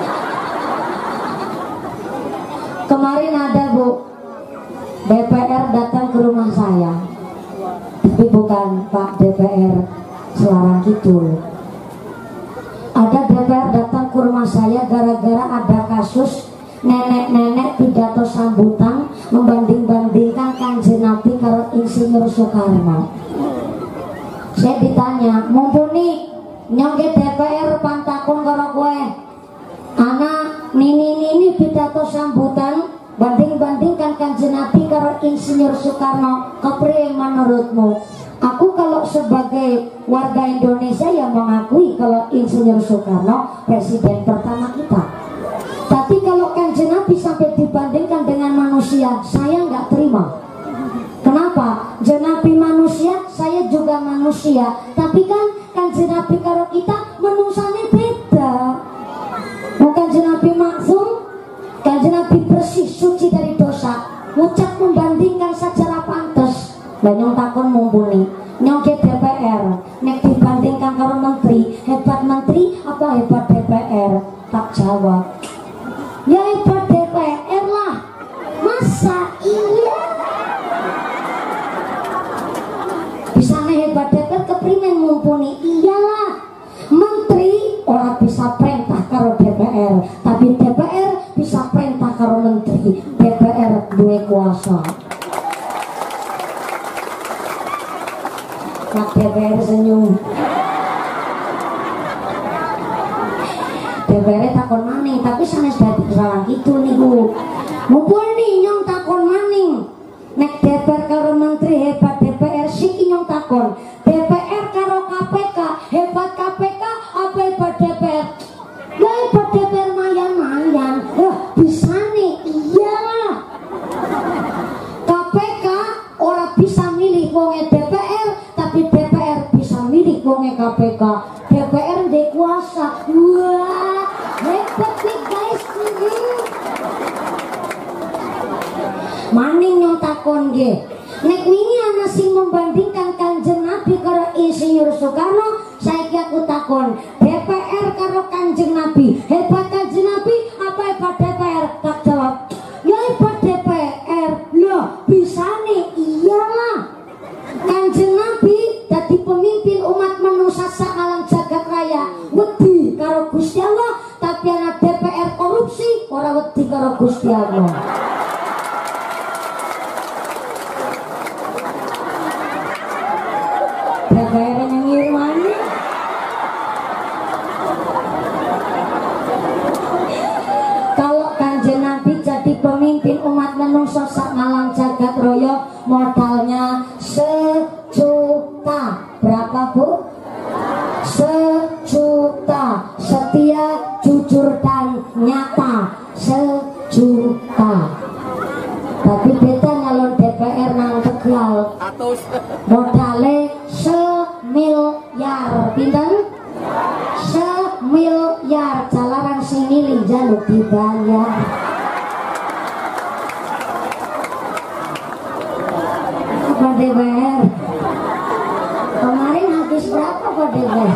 Kemarin ada Bu, DPR datang ke rumah saya, tapi bukan Pak DPR Selarang Kidul. Ada DPR datang ke rumah saya gara-gara ada kasus nenek-nenek pidato sambutan membanding-bandingkan Kanjeng Nabi karo Insinyur Soekarno. Saya ditanya, mumpuni nyongge DPR pantakun karo kowe, anak nini pidato sambutan banding-bandingkan Kanjeng Nabi karo Insinyur Soekarno, kepriye menurutmu? Aku kalau sebagai warga Indonesia yang mengakui kalau Insinyur Soekarno presiden pertama kita. Tapi kalau Kanjeng Nabi sampai dibandingkan dengan manusia, saya nggak terima. Kenapa? Kanjeng Nabi manusia, saya juga manusia. Tapi kan Kanjeng Nabi karo kita menusane beda. Bukan Kanjeng Nabi maksum, Kanjeng Nabi bersih, suci dari dosa. Ngucap membandingkan secara pantas. Lah nyong takon mumpuni, nyong ke DPR, nek dibandingkan karo menteri, hebat menteri apa hebat DPR? Tak jawab. Ya hebat DPR lah. Masa iya? Bisanya hebat DPR keprimen mumpuni? Iyalah. Menteri orang bisa perintah karo DPR, tapi DPR bisa perintah karo menteri. DPR duwe kuasa. Nak DPR senyum. DPR takon maning, tapi sanes dadi Selarang Kidul niku. Mumpuni nyong takon maning. Nek DPR karo menteri hebat DPR siki nyong takon. DPR karo KPK hebat KPK apa hebat DPR? Ya hebat DPR mayan-mayan. Bisa nih, iya. KPK orang bisa milih wonge DPR, tapi DPR bisa milih wonge KPK. DPR ndek kuasa. Wah, hebat nih guys. Maning nyong takon nggih. Nek wingi ana sing membandingkan Kanjeng Nabi karo Insinyur Soekarno, saiki aku takon, DPR karo Kanjeng Nabi, hebat Kanjeng Nabi apa hebat DPR? Tak jawab. Ya hebat DPR. Loh, bisane iyalah. Kanjeng Nabi dadi pemimpin umat manusia sak alam jagat raya, wedi karo Gusti Allah, tapi anak DPR korupsi ora wedi karo Gusti Allah. DPR yang ngirmani. Kalau Kanjeng Nabi jadi pemimpin umat manusia sak ngalang jagat raya, modalnya 1 juta. Berapa Bu? 1 juta. Setia, jujur dan nyata. 1 juta. Tapi beda nyalon DPR nang Tegal. Modalnya 1 miliar. Pinten? 1 miliar. Jalaran sing milih jaluk dibayar. Apa DPR? Kemarin habis berapa Pak DPR?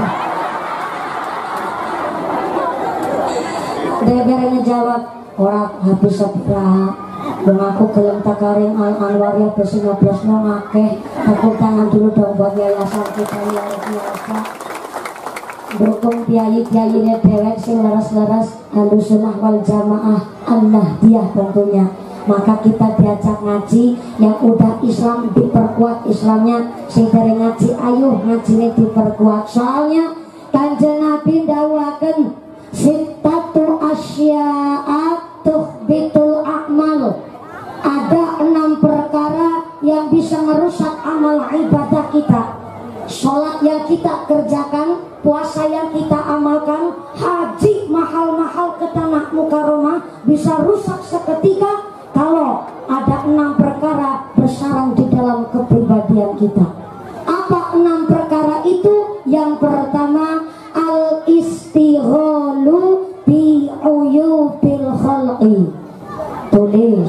DPR ngejawab, orang habis seberapa. Mengaku gelem takaring Al Anwar ya bersih ngobrosno ngakeh. Tepuk tangan dulu dong buat yayasan kita yang biasa. Dukung kiai-kiainya dewek sing leres-leres Ahlussunnah wal Jamaah An-Nahdiyah tentunya. Maka kita diajak ngaji, yang udah Islam diperkuat Islamnya, sing dereng ngaji ayo ngajine diperkuat. Soalnya Kanjeng Nabi ndawaken sittatu asya'a tuhbitul a'mal. Ada 6 perkara yang bisa merusak amal ibadah kita. Sholat yang kita kerjakan, puasa yang kita amalkan, haji mahal-mahal ke tanah mukarramah bisa rusak seketika kalau ada 6 perkara bersarang di dalam kepribadian kita. Apa 6 perkara itu? Yang pertama, al-istighalu bi uyubil khalqi. Tulis.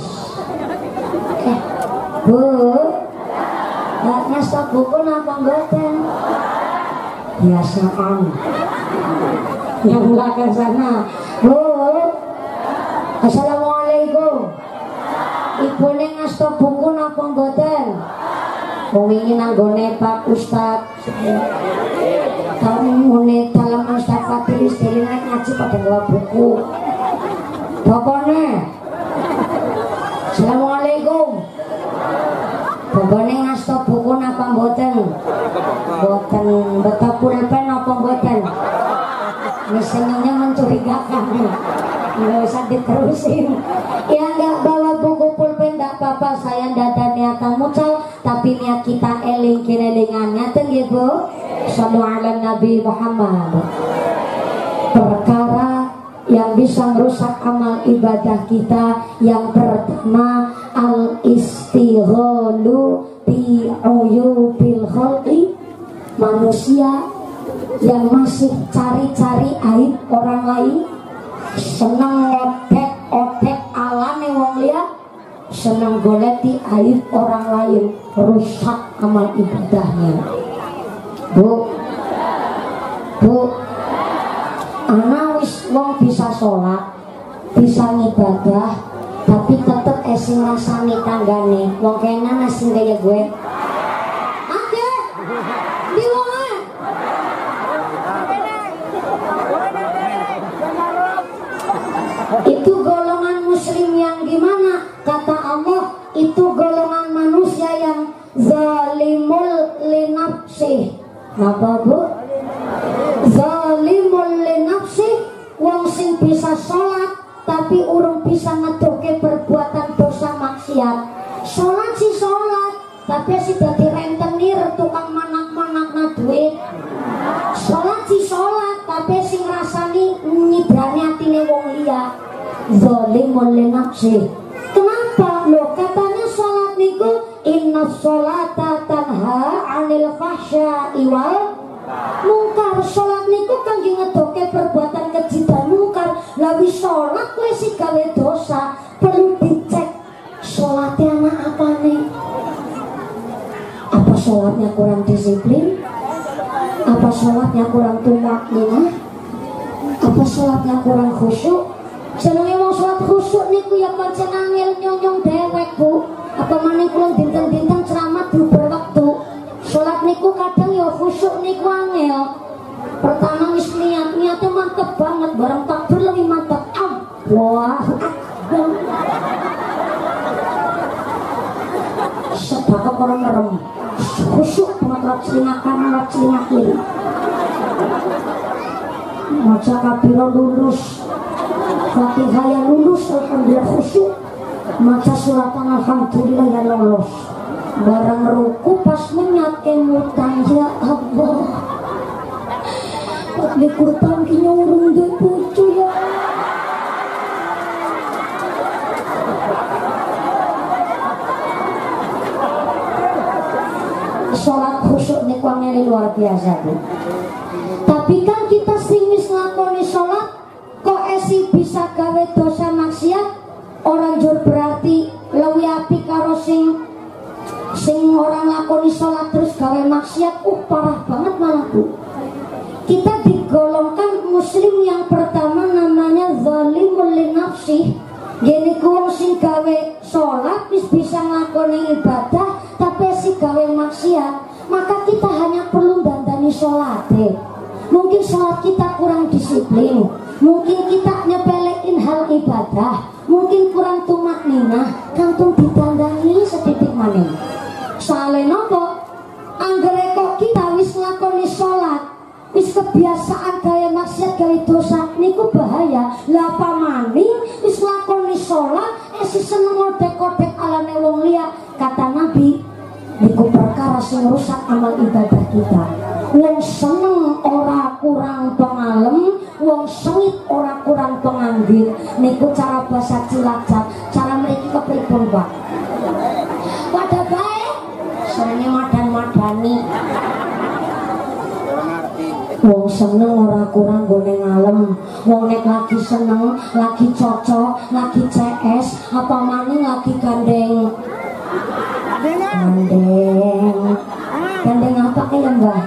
Bu, ngasih buku napa mboten? Biasaan. Yang belakang sana. Bu, assalamualaikum. Ibu ning ngasih buku napa mboten? Wong iki nanggone Pak Ustad. Taune dalam Ustad Fadil istilah ngaji pada nggawa buku. Bapakne. Assalamualaikum. Bapakne ngasih buku napa mboten? Mboten, beto pulpen napa mboten? Misalnya mencurigakan. Nggak usah diterusin. Ya nggak bawa buku pulpen nggak apa-apa, saya ndak ada niatan mucal, tapi niat kita eling-elingan ngaten nggih Bu. Shallallahu ala Nabi Muhammad. Perkara yang bisa merusak amal ibadah kita, yang pertama al-istighalu bi uyubil khalqi. Manusia yang masih cari-cari aib orang lain, senang otek-otek alane wong liya, senang goleti aib orang lain, rusak amal ibadahnya. Bu, ana wis wong bisa sholat, bisa ngibadah, tapi tetep esing rasani tanggane wong kena nasi kaya gue. Ade, di wonge. Itu golongan muslim yang gimana? Kata Allah, itu golongan manusia yang zalimul linafsih. Napa Bu? Zalimul linafsih, wong sing bisa sholat tapi urung bisa ngedoke perbuatan dosa maksiat. Sholat si sholat, tapi si dadi rentenir tukang manak-manak na duit. Sholat si sholat, tapi sing rasani nyibrani atine wong liya. Zalimul linafsih. Kenapa? Loh katanya sholat niku inna sholata tanha 'anil fahsya'i wal munkar. Sholat niku kangge ngedoke perbuatan keji dan munkar. Lah wis sholat kowe sing gawe dosa, perlu dicek sholatnya anak apane. Apa sholatnya kurang disiplin? Apa sholatnya kurang tumakninah? Apa sholatnya kurang khusyuk? Jenenge wong sholat khusyuk niku ya pancen angel nyong-nyong dewek Bu. Apa maneh kula dinten-dinten ceramah duber wektu. Sholat niku kadang ya khusyuk niku angel. Pertama wis niatnya mantep banget, bareng takbir lebih mantep. Wah, sedekah orang merem. Khusyuk banget rat telinga kanan, rat telinga kiri. Maca kabiro lulus, Fatihah yang lulus, alhamdulillah khusyuk. Maca suratan alhamdulillah yang lolos. Barang ruku pas menyat kemutan, ya Allah. Pak di kurban kinya urung de pucu ya. Sholat khusyuk nih kuangnya luar biasa Bu. Tapi kan kita sing wis nglakoni sholat kok esi bisa gawe dosa maksiat, orang jur berarti luwih apik karo sing orang lakoni sholat terus gawe maksiat. Parah banget malah Bu. Kita digolongkan muslim yang pertama namanya zalimul linafsih. Jadi wong sing gawe sholat, wis bisa nglakoni ibadah, tapi si gawe maksiat, maka kita hanya perlu dandani sholat. Mungkin sholat kita kurang disiplin, mungkin kita nyepelein hal ibadah, mungkin kurang tumak ninah, kantong ditandani sedikit maning. Soalnya nopo, anggere kok kita wis nglakoni sholat, wis kebiasaan gaya maksiat gaya dosa, niku bahaya. Lah pamaning wis nglakoni sholat, si seneng kodek-kodek alane wong liya. Kata Nabi, niku perkara sing rusak amal ibadah kita. Wong seneng ora kurang pengalem, wong sengit ora kurang penganggit. Niku cara bahasa Cilacap, cara mriki kepripun, Pak? Pada baik, senenge madan-madani. Wong seneng ora kurang gone ngalem. Wong nek lagi seneng, lagi cocok, lagi CS, apa maning lagi gandeng. Gandeng apa ya, Mbak?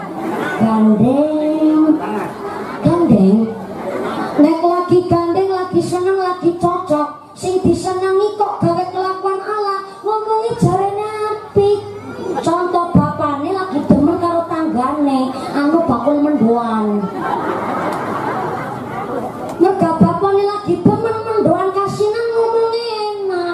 Gandeng. Nek lagi gandeng, lagi seneng, lagi cocok, sing disenengi kok gawe kelakuan ala, ngomongi jarene apik. Contoh bapane lagi demen karo tanggane, anu bakul mendoan. Merga bapane lagi demen mendoan kasinan, ngomongi enak.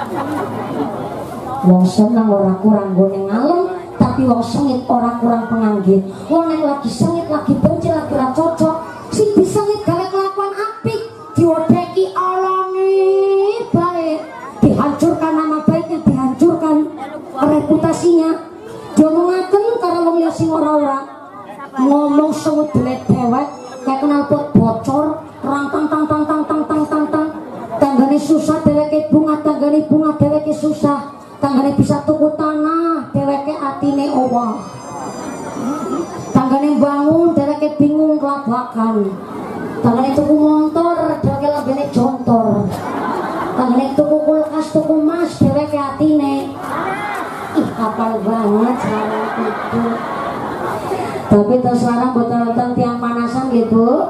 Wong seneng ora kurang gone ngalem, tapi wong sengit ora kurang penganggit. Wong nek lagi sengit, lagi benci, lagi ora cocok, sing disengit gawe kelakuan apik, diodeki alane baik, dihancurkan nama baiknya, dihancurkan reputasinya. Diomongaken karo wong liya sing ora-ora, ngomong sewut delet dewek, kayak knalpot bocor, rantang tang tang tang tang tang tang tang. Tanggane susah dheweke bunga, tanggane bunga dheweke susah. Tanggane bisa tuku tanah, dheweke atine owah. Tanggane bangun, dheweke bingung kelabakan. Tanggane tuku motor, dheweke lambene jontor. Tanggane tuku kulkas, tuku mas, dheweke atine. Ih, hafal banget cara itu. Tapi terus sekarang botol-botol tiang panasan gitu.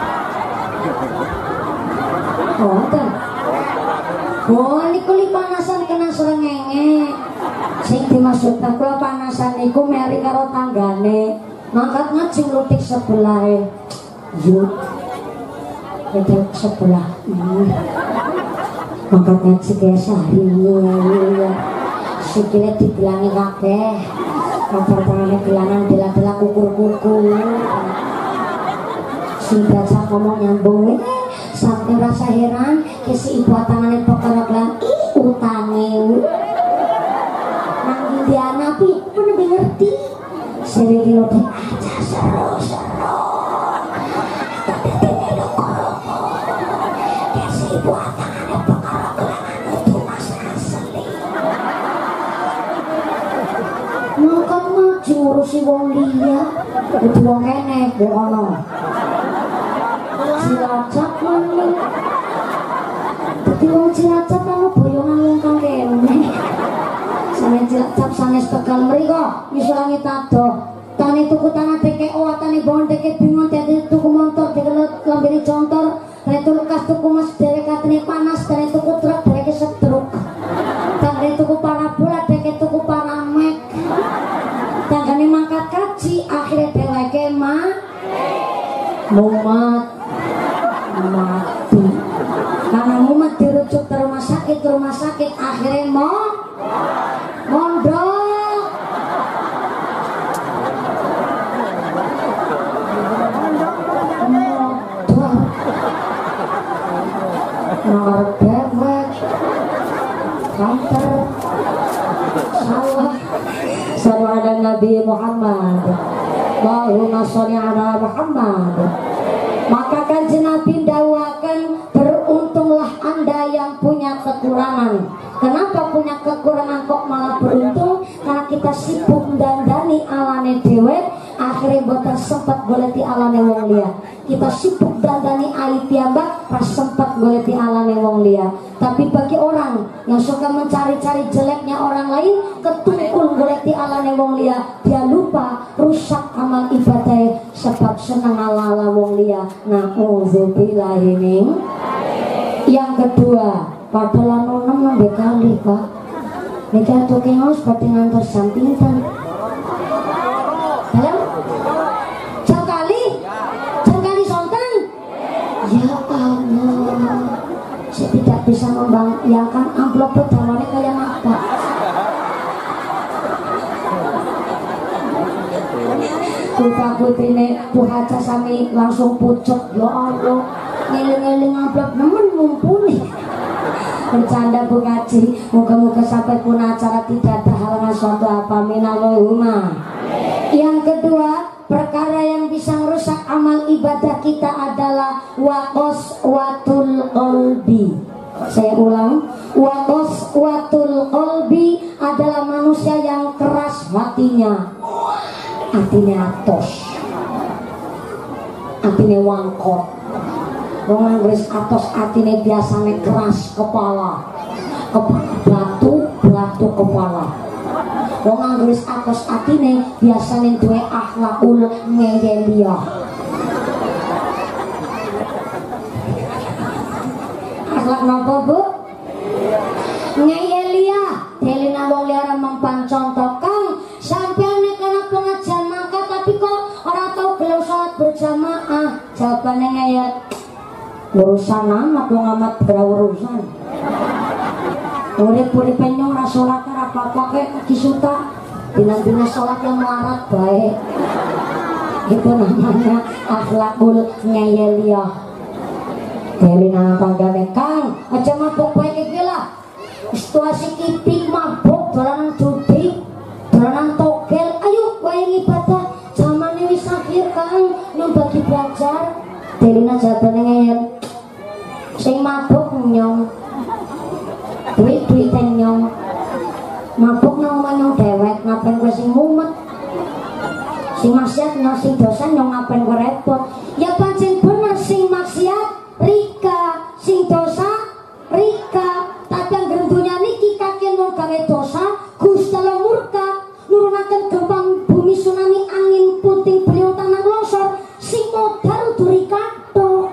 Oh, kan? Oh, niku li panasan kena srengenge. Sing dimaksud kula panasan niku meri karo tanggane. Mangkat ngajeng lutik sebelahe. Yuk. Lutik sebelah. Mangkat ngaji kaya sehari ya. Sikile dibilangi kabeh. Kabar tangane bilangan dela-dela kukur-kukur. Sing baca ngomong nyambung sampai rasa heran kesi ibu tangannya perkara gelang utange nang dia nabi pun lebih ngerti sering ngerti aja seru-seru tapi tidak koromo kesi ibu tangannya perkara gelangan itu mas asli makan maju ngurusi wong liya itu wong enek bokono Cilacap mana? Tapi wong Cilacap anu boyongan wong kang kene. Sanes Cilacap sanes Tegal mriko wis langit ado. Tani tuku tanah TKO, tani bawon TK bingung dadi tuku motor dikelet lambene contor, tani tuku kas tuku mas derek atine panas, tani tuku truk derek setruk. Tani tuku parabola derek tuku paramek. Tanggane mangkat kaji akhire dheweke mumat mati karena mumet dirujuk ke rumah sakit akhirnya mondok nomor dewek kantor salah salah ada Nabi Muhammad Allahumma sholli ala Muhammad. Maka kanjeng Nabi dawakan beruntunglah anda yang punya kekurangan. Kenapa punya kekurangan kok malah beruntung? Karena kita sibuk dandani alane dewek, akhirnya boten sempat goleti alane wong liya. Kita sibuk dandani aib piyambak, pas sempat goleti alane wong liya. Tapi bagi orang yang suka mencari-cari jeleknya orang lain, ketungkul goleti alane wong liya, dia lupa rusak amal ibadah sebab senang ala wong liya. Na'udzubillahi min. Yang kedua, padahal anu 6 nembe kali Pak. Niki atuh keos badhe ngantos jam pinten? Halo? Jam kali sonten? Ya Allah. Saya tidak bisa membayangkan amplop pertamanya kayak apa. Putra-putrine Bu Haja sami langsung pucuk. Ya Allah, ngeling-ngeling amplop nemen mumpuni. Bercanda Bu Kaji, moga-moga sampai pun acara tidak ada halangan suatu apa. Minallahumma. Yang kedua, perkara yang bisa merusak amal ibadah kita adalah waqaswatul qalbi. Saya ulang, waqaswatul qalbi adalah manusia yang keras hatinya. Atine atos, atine wangkot. Wong Inggris atos atine biasane keras kepala batu kepala. Wong Inggris atos atine biasane duwe akhlakul ngeyeliyah. Akhlak napa Bu? Ngeyeliyah. Delina wong liya mempan contoh Kang, sampeyan nek ana pengajian mangkat tapi kok ora tau gelem salat berjamaah. Jawabane ngeyel. Urusan amat wong amat berurusan. Urip-urip nyong ra salat ora apa-apa kek disuta. Dina-dina salat yang melarat baik. Itu namanya akhlakul ngeyeliyah. Delina tanggane Kang, aja mabuk bae iki lah. Situasi kipik mabuk, dolanan judi, dolanan togel. Ayo wae ibadah. Zamane wis akhir Kang, nyong bagi belajar. Delina jawabane ngeyel. Sing mabuk nyong. Duit-duit nyong. Mabuk nang nyong dewek, ngapain kowe sing mumet? Sing maksiat nyong, sing dosa nyong ngapain kowe repot? Ya pancen bener sing maksiat Rika, sing dosa Rika. Tapi yang gendunya niki kakek mau gawe dosa, Gusti Allah murka, nurunaken gempa bumi tsunami angin puting beliung tanah longsor, sing modal duri kato.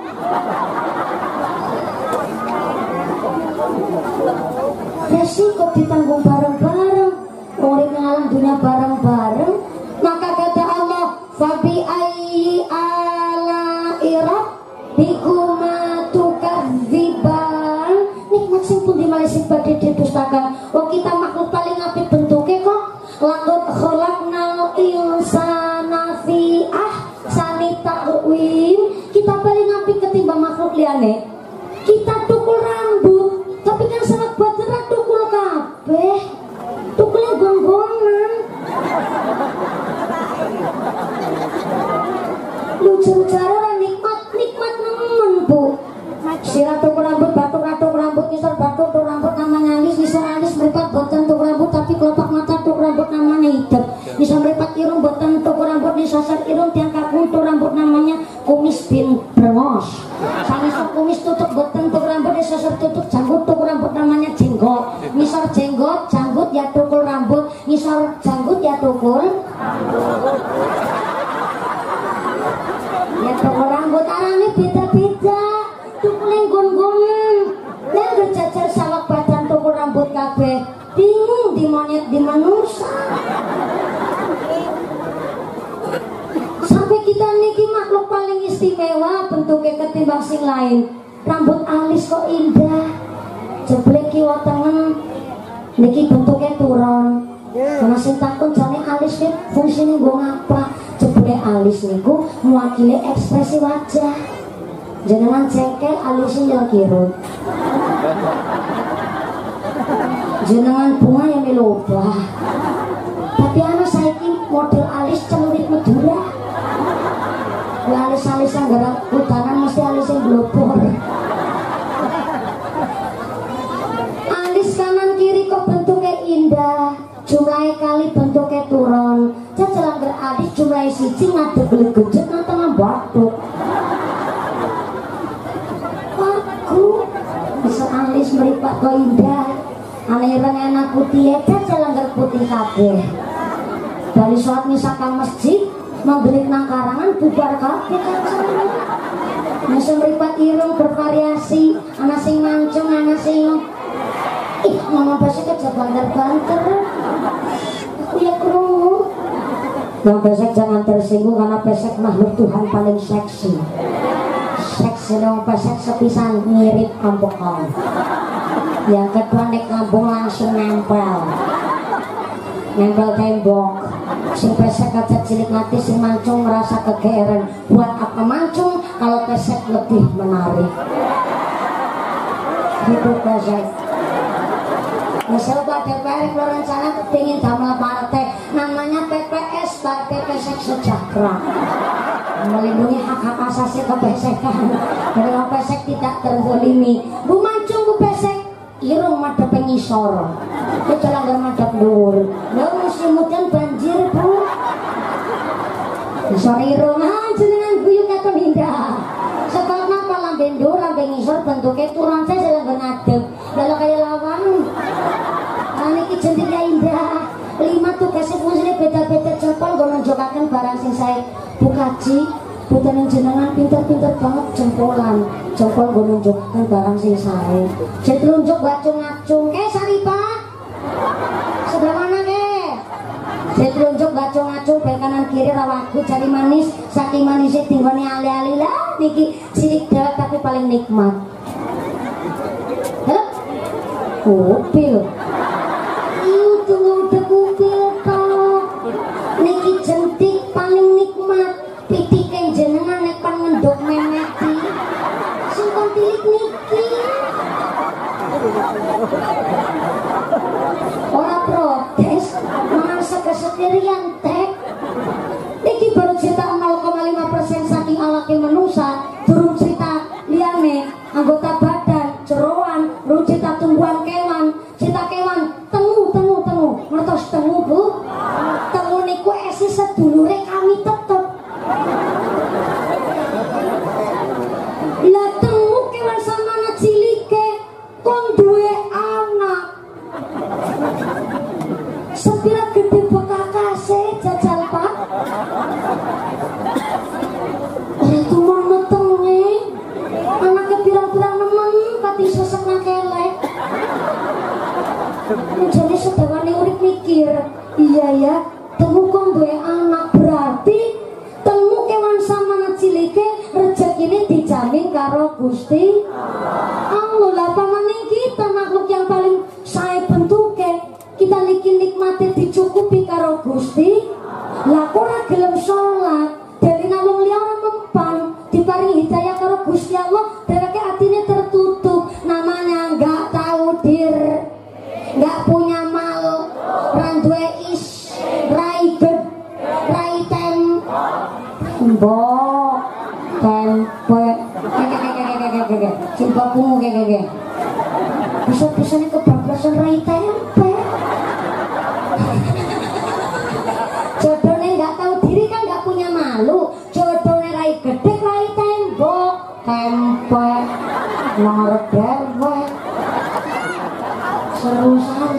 Resiko ditanggung bareng-bareng, urip nang alam dunia bareng-bareng. Maka kata Allah, fabi ayyi ala'i rabbikuma tukadziban. Nikmat sing pundi malih sing badhe didustakan. Wong kita makhluk paling apik bentuke kok. Laqad khalaqnal insana fi ahsani taqwim. Kita paling apik ketimbang makhluk liyane. Kita tukul rambut, tapi kan sangat bateran tukul kabeh. Tukulnya gonggongan. Lucu-lucuan nikmat nemen Bu. Sira tukul rambut, batuk rambut, ngisor batuk tuk rambut namanya alis, ngisor alis meripat boten tuk rambut, tapi kelopak mata tuk rambut namanya hidup. Ngisor meripat irung boten tuk rambut, nisosar irung tiang kakung tuk rambut namanya kumis bin brengos. Sangisor kumis tutup boten tuk rambut, nisosar tutup janggut tuk rambut namanya jenggot. Ngisor jenggot, janggut ya tukul rambut, ngisor janggut ya tukul ya tukul rambut. Arane beda-beda. Tukuling gon-gonan, yang berjajar sawak badan tukul rambut kabeh, bingung di monyet di manusia. Sampai kita niki makhluk paling istimewa bentuknya ketimbang sing lain. Rambut alis kok indah, jeblek kiwa tengen, niki bentuknya turun. Karena sing takun jane alis ki fungsine nggo ngapa? Jeblek alis niku mewakili ekspresi wajah. Jenengan cengkel alisnya kirut, jenengan bunga yang melobah. Tapi anak saiki model alis celurit Madura. Alis-alis yang gerak hutanan mesti alis yang globor. Alis kanan kiri kok bentuknya indah, jumlahnya kali bentuknya turun. Jajalan beralis jumlahnya siji ngadeg gelegejet nang tengah batuk. Bisa alis meripat kok indah. Aneh enak putih aja jalan putih kabeh. Dari sholat misalkan masjid, maghrib nang karangan bubar kabeh kan. Masa meripat irung bervariasi, ana sing mancung, ana sing mama besek aja banter-banter. Aku ya krungu. Yang besek jangan tersinggung karena besek makhluk Tuhan paling seksi. Seksi dong besek sepisan mirip kampokan. Yang kedua nek ngambung langsung nempel tembok. Sing pesek aja cilik mati, sing mancung merasa kegeeran. Buat apa mancung kalau pesek lebih menarik? Gitu pesek. Misal Pak DPR keluar rencana kepingin damel partai namanya PPS, Partai Pesek Sejahtera, melindungi hak-hak asasi kepesekan agar pesek tidak terzalimi. Bu mancung bu pesek irung madhep ngisor, kecelanggar madhep dhuwur. Lha musim hujan banjir bu, ngisor irung jenengan guyu katon indah. Sebab napa lambe ndur lambe ngisor bentuke turun saya selanggar ngadeg. Lalu kayak lawan niki jentiknya indah. 5 tugasnya fungsinya beda-beda. Jempol gue nunjukakan barang sing saya bukaji bukan jenengan pinter-pinter banget jempolan. Jempol gue nunjukkan barang sing saya jadi telunjuk ngacung-ngacung Saripah sebelah mana saya telunjuk ngacung-ngacung baik kanan kiri rawaku cari manis saking manisnya tinggoni ali-ali lah niki sidik dewek tapi paling nikmat. Kupil itu udah kupil toh niki jentik paling nikmat pitike jenengan nek pan ngendok memeti sing kon tilik niki ora protes mangsa kesendirian tek niki baru cerita 0,5% saking alake manusia durung cerita liyane anggota badan jeroan durung cerita tumbuhan kewan cerita kewan temu ngertos temu bu temu niku esi sedulure kami tetep lah temu kewan samana cilike kon duwe anak sepira gede bekakase jajal pak itu mau metenge anaknya pirang-pirang nemen kati sesek nakelek jadi sedawani urip mikir iya ya temu kong duwe anak berarti temu kewan samana cilike rezekine dijamin karo Gusti Allah. Lah pamaning kita makhluk yang paling sae bentuke kita niki nikmate dicukupi karo Gusti lah ora gelem salat dari wong liya ora mempan diparingi hidayah karo Gusti Allah dheweke atine tertutup namanya enggak tahu dir enggak punya mal randuwe is raiged raitem mbok tempe coba pungu bisa-bisanya kebablasan rai tempe jodohnya nggak tahu diri kan nggak punya malu jodohnya rai gede rai tembok tempe ngarep dewek serusan.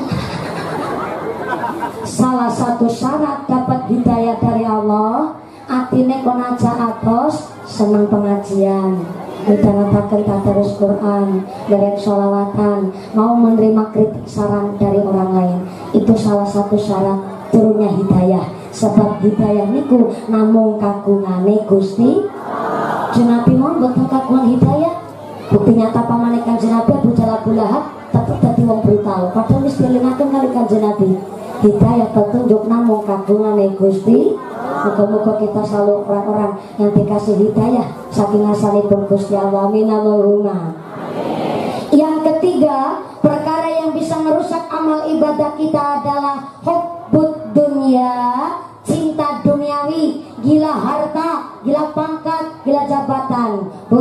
Salah satu syarat dapat hidayah dari Allah atine kon aja atos seneng pengajian midhangetaken tadarus Quran derek sholawatan mau menerima kritik saran dari orang lain itu salah satu syarat turunnya hidayah sebab hidayah niku namung kagungane Gusti Jenabi mon boten kagungan hidayah bukti nyata pamane Kanjeng Nabi Abu Jalal Lahab tetep dadi wong brutal padahal wis dielingaken kali Kanjeng Nabi hidayah petunjuk namung kagungane Gusti. Moga-moga kita selalu orang-orang yang dikasih hidayah saking asalipun Gusti Allah. Amin Allahumma. Yang ketiga, perkara yang bisa merusak amal ibadah kita adalah hubbud dunya, cinta duniawi, gila harta, gila pangkat, gila jabatan. Bu,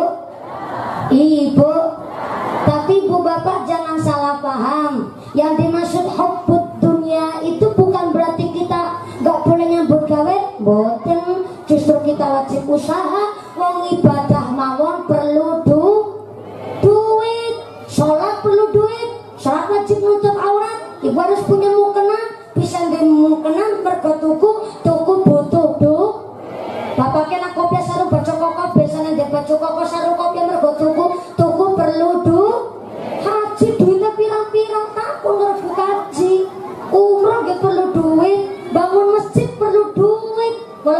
ibu, tapi bu bapak jangan salah paham. Yang dimaksud hubbud dunya itu bukan berarti kita gak boleh nyambut gawe, boten. Justru kita wajib usaha. Wong ibadah mawon perlu duit. Sholat perlu duit. Sholat wajib nutup aurat. Ibu harus punya mukena. Bisa nggak mukena mergo tuku butuh duit. Bapak kena kopi sarung baju koko biasanya dia baju koko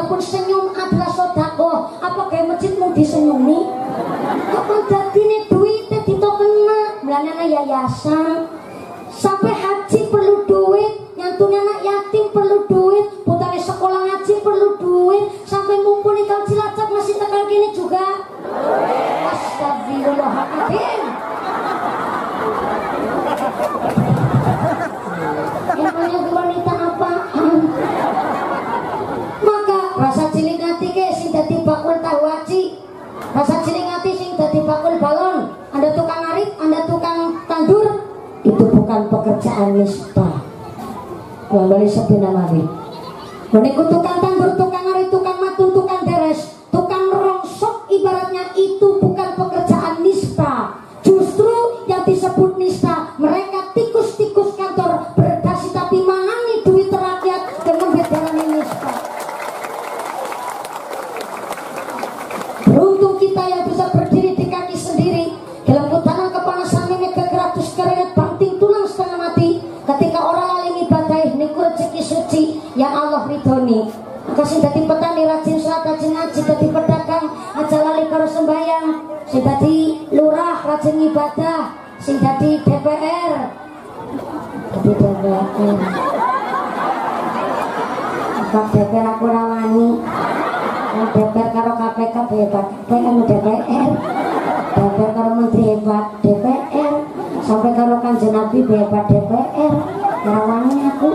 walaupun senyum adalah sedekah, apa kayak masjidmu disenyumi? Apa dadine duitnya ditokena, mulane yayasan. Sampai haji perlu duit, nyantuni anak yatim perlu duit, putane sekolah ngaji perlu duit, sampai mumpuni kau Cilacap masih tekan gini juga. Astagfirullahaladzim. Emangnya wanita apaan? Maka rasa cilik hati ke sing dadi bakul tahu aci, rasa cilik hati sing dadi bakul balon. Anda tukang arit, Anda tukang tandur, itu bukan pekerjaan nisbah. Yang balik sepina nabi. Meniku tukang tandur, tukang arit, tukang matu, tukang deres, tukang rongsok, ibaratnya itu bukan pekerjaan nisbah. Justru yang disebut nisbah, mereka tikus-tikus kantor berdasi tapi mangani duit rakyat dengan bedaran nisbah. Beruntung kita yang bisa berdiri di kaki sendiri dalam putaran kepanasan ini kegeratus keringat banting tulang setengah mati. Ketika orang lain ibadah niku rezeki suci yang Allah ridhoni. Maka sing dadi petani rajin salat, rajin ngaji, dadi pedagang aja lali karo sembayang. Sing dadi lurah rajin ibadah, sing dadi DPR. Dadi DPR. Kok DPR aku ora wani. DPR karo KPK hebat, kan DPR. DPR karo menteri hebat, DPR. Sampai karo Kanjeng Nabi hebat DPR. Ora wani aku.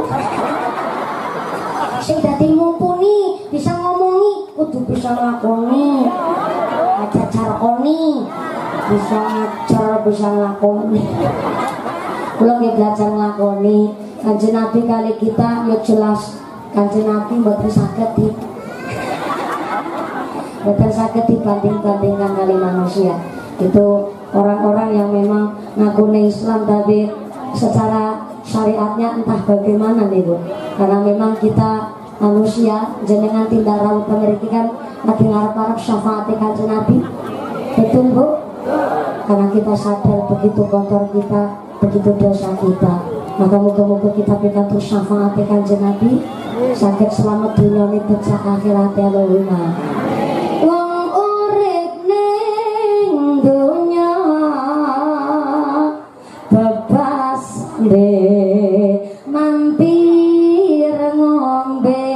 Sing dadi mumpuni, bisa ngomongi, kudu bisa nglakoni. Aja carkoni, bisa ngajar, bisa nglakoni. Kula nggih belajar nglakoni. Kanjeng Nabi kali kita ya jelas Kanjeng Nabi mboten saged dibanding-bandingkan kali manusia. Itu orang-orang yang memang ngakuni Islam tapi secara syariatnya entah bagaimana nih Bu. Karena memang kita manusia jenengan tindak raut pengerti kan lagi ngarep-ngarep syafaat Kanjeng Nabi. Betul Bu? Karena kita sadar begitu kotor kita, begitu dosa kita. Maka moga-moga kita pikantuk syafaat Kanjeng Nabi, sakit selamat dunia ini becak akhirat ya Allahumma. Wong urip ning dunya bebas deh mampir ngombe.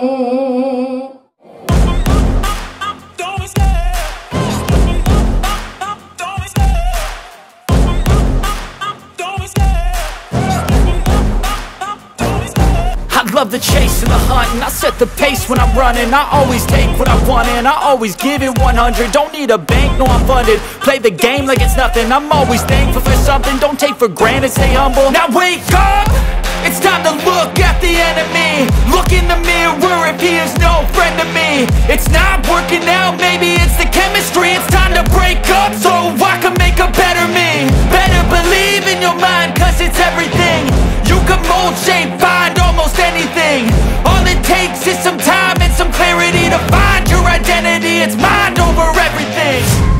Love the chase and the hunt, and I set the pace when I'm running. I always take what I want and I always give it 100. Don't need a bank, no I'm funded. Play the game like it's nothing. I'm always thankful for something. Don't take for granted, stay humble. Now wake up, it's time to look at the enemy. Look in the mirror if he is no friend to me. It's not working out, maybe it's the chemistry. It's time to break up so I can make a better me. Better believe in your mind, cause it's everything. You can mold, shape, find almost anything. All it takes is some time and some clarity to find your identity. It's mind over everything.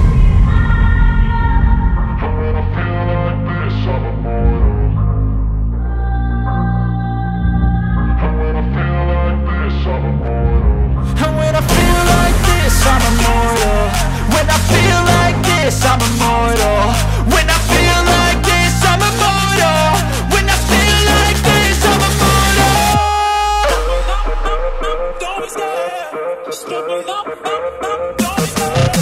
And when I feel like this, I'm immortal. When I feel like this, I'm immortal. When I feel like this, I'm immortal. When I feel like this, I'm immortal. Don't be scared. Just give me up. Don't be scared.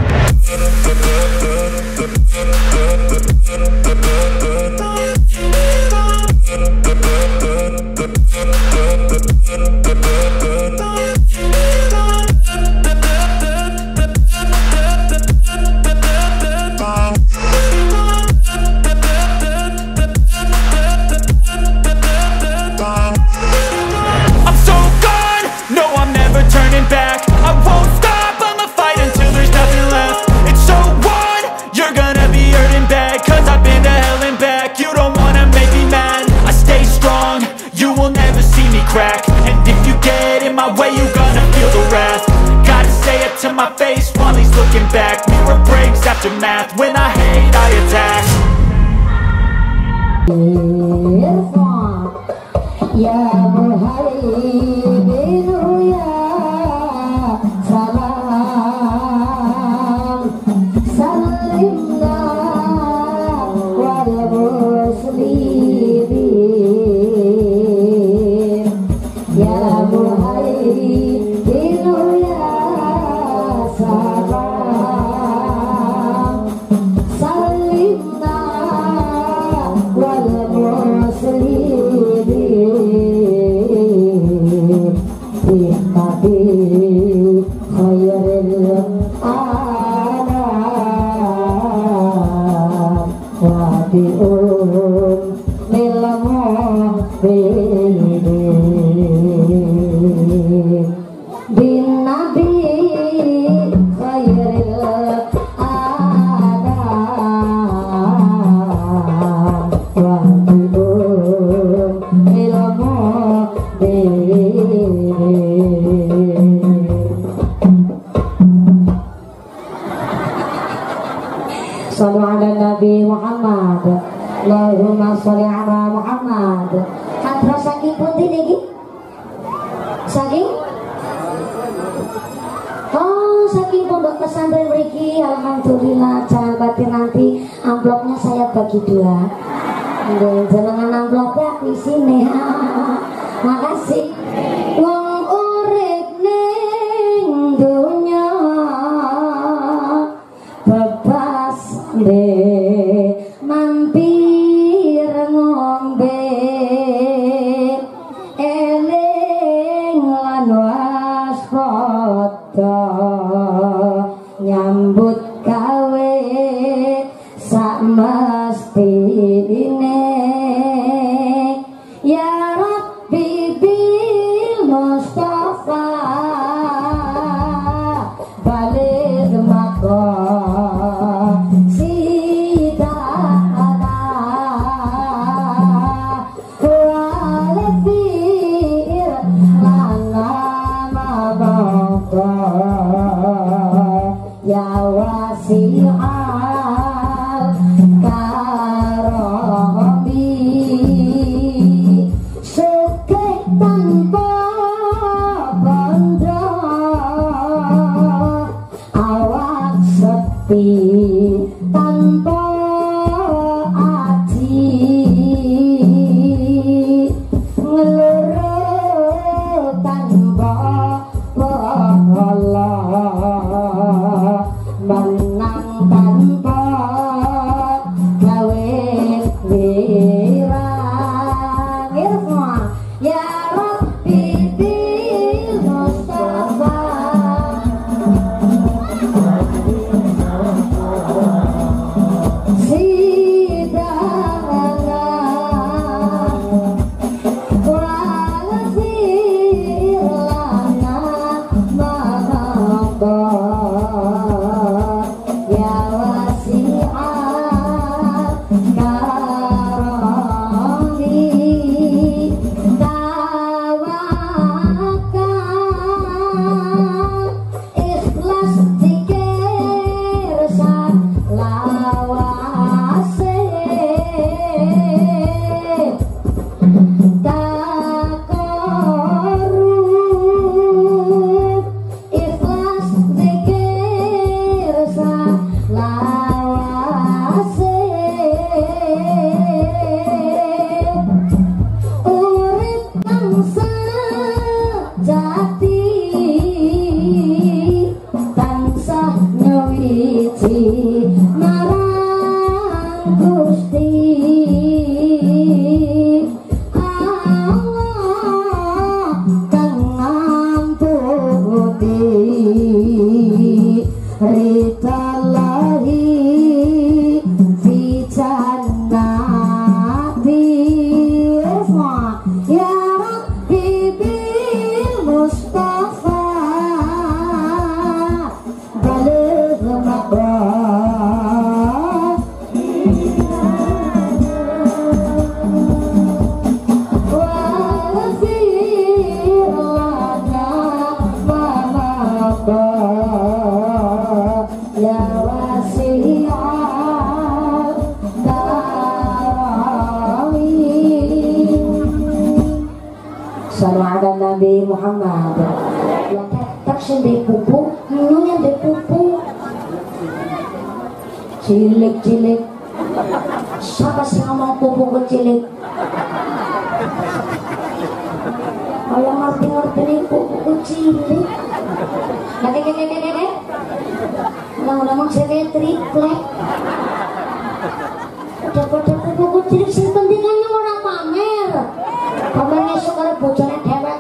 Turning back, I won't stop, I'ma fight until there's nothing left. It's so on, you're gonna be hurting bad, cause I've been to hell and back. You don't wanna make me mad, I stay strong, you will never see me crack. And if you get in my way, you're gonna feel the wrath. Gotta say it to my face while he's looking back. Mirror breaks after math, when I hate, I attack. Ya Muhammad ya bin nabi khairil adam wa bidun ilmu Sallu ala Nabi Muhammad Allahumma sholli ala Muhammad. Hadra saking pundi niki? Saking? Oh, saking pondok pesantren mriki. Alhamdulillah, jangan batin nanti amplopnya saya bagi dua. Nggih, jenengan amplopnya aku isine. Makasih. Wong urip ning donya bebas mampir ngombe eling lan waspada nyambut gawe sak mestine ya Rabbi bil Mustafa balik maqam ya wasi'al karomi sugih tanpa bondo awak sepi tanpa aji ngeluru tanpa Allah menang tanpa gawe wirang irfa ya Rabbi bil Mustafa sidana walazir lana mamata ya wasi'al karami tawakal ikhlas zikir salawase takorub ikhlas zikir salawase urip bangsa jati tansah nyawiji marang Gusti Allah kang ngampuni ridalahi fi jannati ya Rabbi bil Mustafa baligh maqam wazir lana mamata ya wasi'al karami Sallu ala Nabi Muhammad. Ya tak sendiri pupu, yang de pupu cilik-cilik. Siapa sih ngomong pupu kecilik? Kalau ngerti-ngerti nih pupu kecilik. Kakek. Ulang-ulang saya kayak triplek. Udah pada pupu kecilik sih pentingannya orang pamer. Pamernya suka bocornya dewek.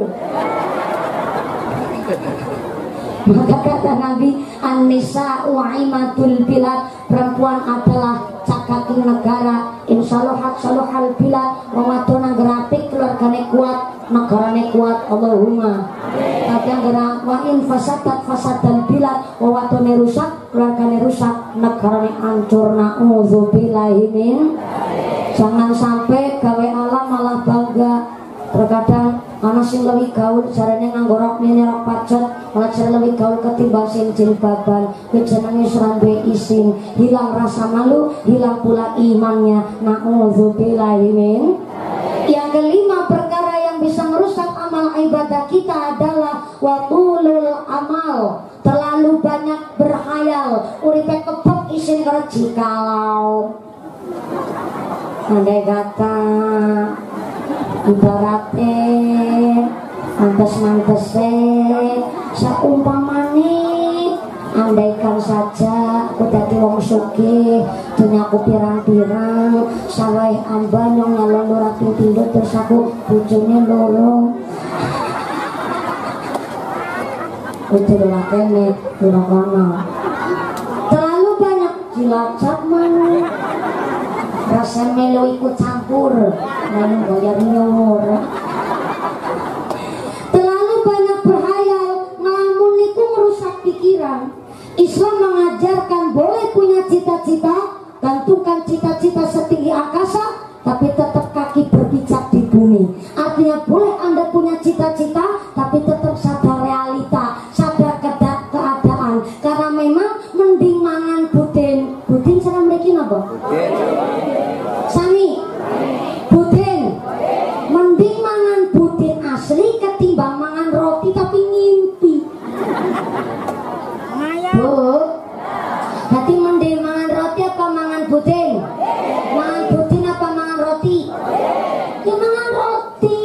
Maka kata Nabi, An-nisa wa'imatul bilad, perempuan adalah cakaking negara. Insya saluhal bilad, wong wadon angger apik keluargane kuat, negarane kuat, Allahumma. Tapi angger wa in fasadal bilad, wong wadone rusak, keluargane rusak, negarane hancur. Na'udzubillahi min. Jangan sampai gawe alam malah bangga. Terkadang ana sing lebih gaul jarane nganggo rok mini rok pacet, malah jarane lebih gaul ketimbang sing jilbaban. Kuwi jenenge ora duwe isin, hilang rasa malu, hilang pula imannya. Na'udzubillahi min. Yang kelima perkara yang bisa merusak amal ibadah kita adalah watulul amal, terlalu banyak berhayal. Uripe kebek isin karo jikalau. Andai kata ibarate mantes-mantese saumpamane, andaikan saja aku dadi wong sugih, dunyaku pirang-pirang, sawai amba nyong nyalon rapi pindho terus aku bojone loro. Kudu lakene ora kono. Terlalu banyak cilacap mana. Rasa melo ikut campur, lalu bayar nyur. Terlalu banyak berhayal, ngelamun itu merusak pikiran. Islam mengajarkan boleh punya cita-cita, tentukan cita-cita setinggi angkasa, tapi tetap kaki berpijak di bumi. Artinya boleh Anda punya cita-cita, tapi tetap sadar realita, sadar keadaan. Karena memang mending mangan budin. Budin cara mereka apa? Sami budin, mending mangan budin asli ketimbang mangan roti tapi ngimpi. Bu, berarti mending mangan roti apa mangan budin? Mangan budin apa mangan roti? Ya mangan roti.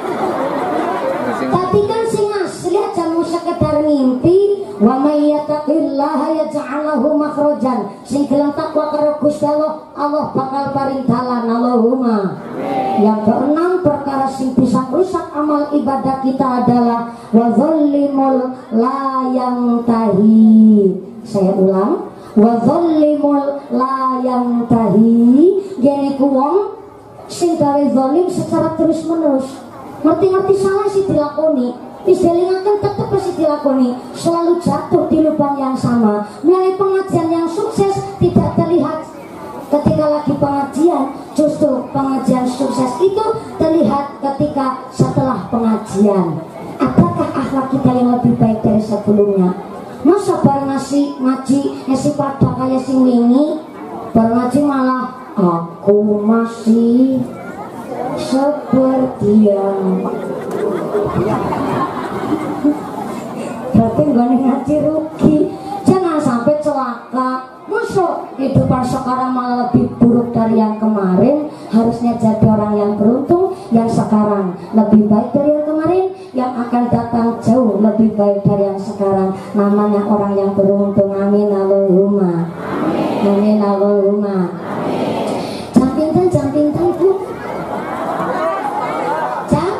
Tapi kan sing asli aja mau sekedar ngimpi. Wa may yattaqillaha yaj'al lahu makhrajan. Sing gelem takwa karo Gusti Allah, Allah bakal paring dalan. Allahumma. Yang keenam perkara sing bisa rusak amal ibadah kita adalah wa dzallimul la yantahi. Saya ulang, wa dzallimul la yantahi. Yaiku wong sing gawe zalim secara terus-menerus. Ngerti-ngerti salah sih dilakoni. Diselingakan tetap pasti dilakoni, selalu jatuh di lubang yang sama. Mulai pengajian yang sukses tidak terlihat ketika lagi pengajian, justru pengajian sukses itu terlihat ketika setelah pengajian. Apakah akhlak kita yang lebih baik dari sebelumnya? Masa bareng ngaji ngasih pada kayak sing wingi, bareng ngaji malah aku masih seperti yang berarti gak ngaji rugi. Jangan sampai celaka. Masuk kehidupan sekarang malah lebih buruk dari yang kemarin. Harusnya jadi orang yang beruntung. Yang sekarang lebih baik dari yang kemarin, yang akan datang jauh lebih baik dari yang sekarang. Namanya orang yang beruntung. Amin Allahumma. Amin Allahumma. Jam pinten Bu. Jam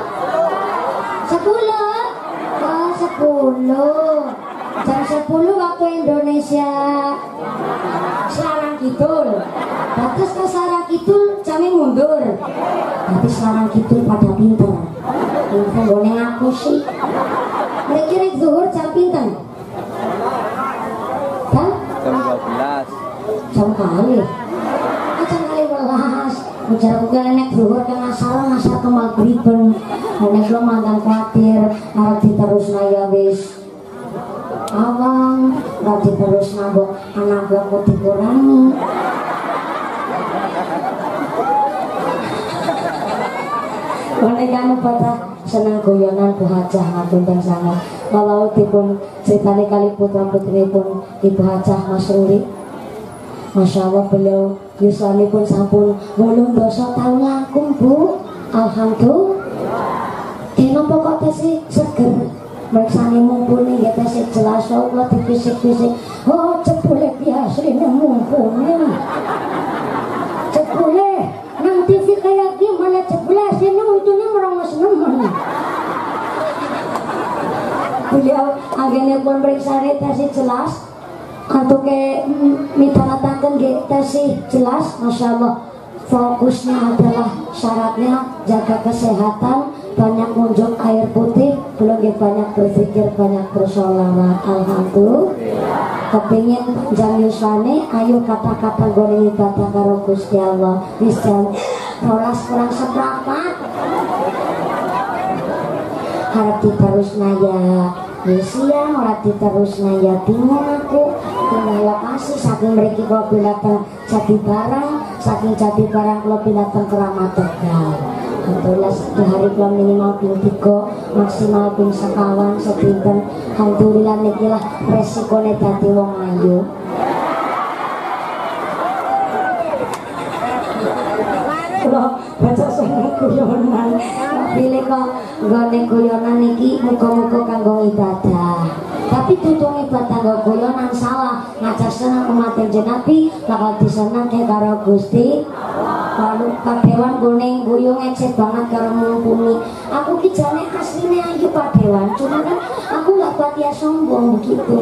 10 waktu Indonesia Selarang Kidul. Batas ke Selarang Kidul jamnya mundur. Tapi Selarang Kidul pada pinter. Info boleh ngaku sih. Mereka rek zuhur jam pinten? Jam 12. Jam kali. Jam kali 12. Ujar bukan nek zuhur ke ngasal ke maghriben. Nek lo mantan khawatir harap diterusna ya wis. Awang gak diterus nabok anak mau dikurangi. Wanita pada senang guyonan Bu Hajah ngapunten sangat. Walau dipun ceritane kali putra putri pun Ibu Hajah Mas Ruri. Masya Allah beliau yuswani pun sampun 8 tahun langkung Bu. Alhamdulillah. Dino pokok tesi seger. Meksani mumpuni ya tesih jelas Allah difisik-fisik. Oh cepule biasanya mumpuni. Cepule nang TV kayak gimana cepule sini utuhnya merongos nemen. Beliau akhirnya pun periksa tesih jelas. Untuk ke mitanatakan tesih jelas. Masya Allah fokusnya adalah syaratnya jaga kesehatan, banyak munjuk air putih, belum banyak berpikir, banyak bersolawat. Alhamdulillah. Kepingin jam yusane, ayo kata-kata goreng ibadah karo Gusti Allah. Wis jam 12 kurang seperempat. Harap diterusna ya. Siang ora diterusna ya, bingung aku. Tinggal lokasi saking mriki kula bilateng Jati Barang, saking Jati Barang kula bilateng Keramat Tegal. Alhamdulillah satu hari kula minimal ping 3, maksimal ping 1 sedinten. Alhamdulillah niki lah resikone dadi wong ayu. Kula baca sangat guyonan. Pilih kok nggone guyonan niki muga-muga kanggo ibadah. Tapi tutung ibadah nggo guyonan salah. Ngajak seneng umat Nabi bakal disenengke karo Gusti. Lalu Padewan kuning guyung ecek banget karo mumpuni. Aku ki jane asline ayu Padewan, cuma kan aku nggak patia sombong begitu.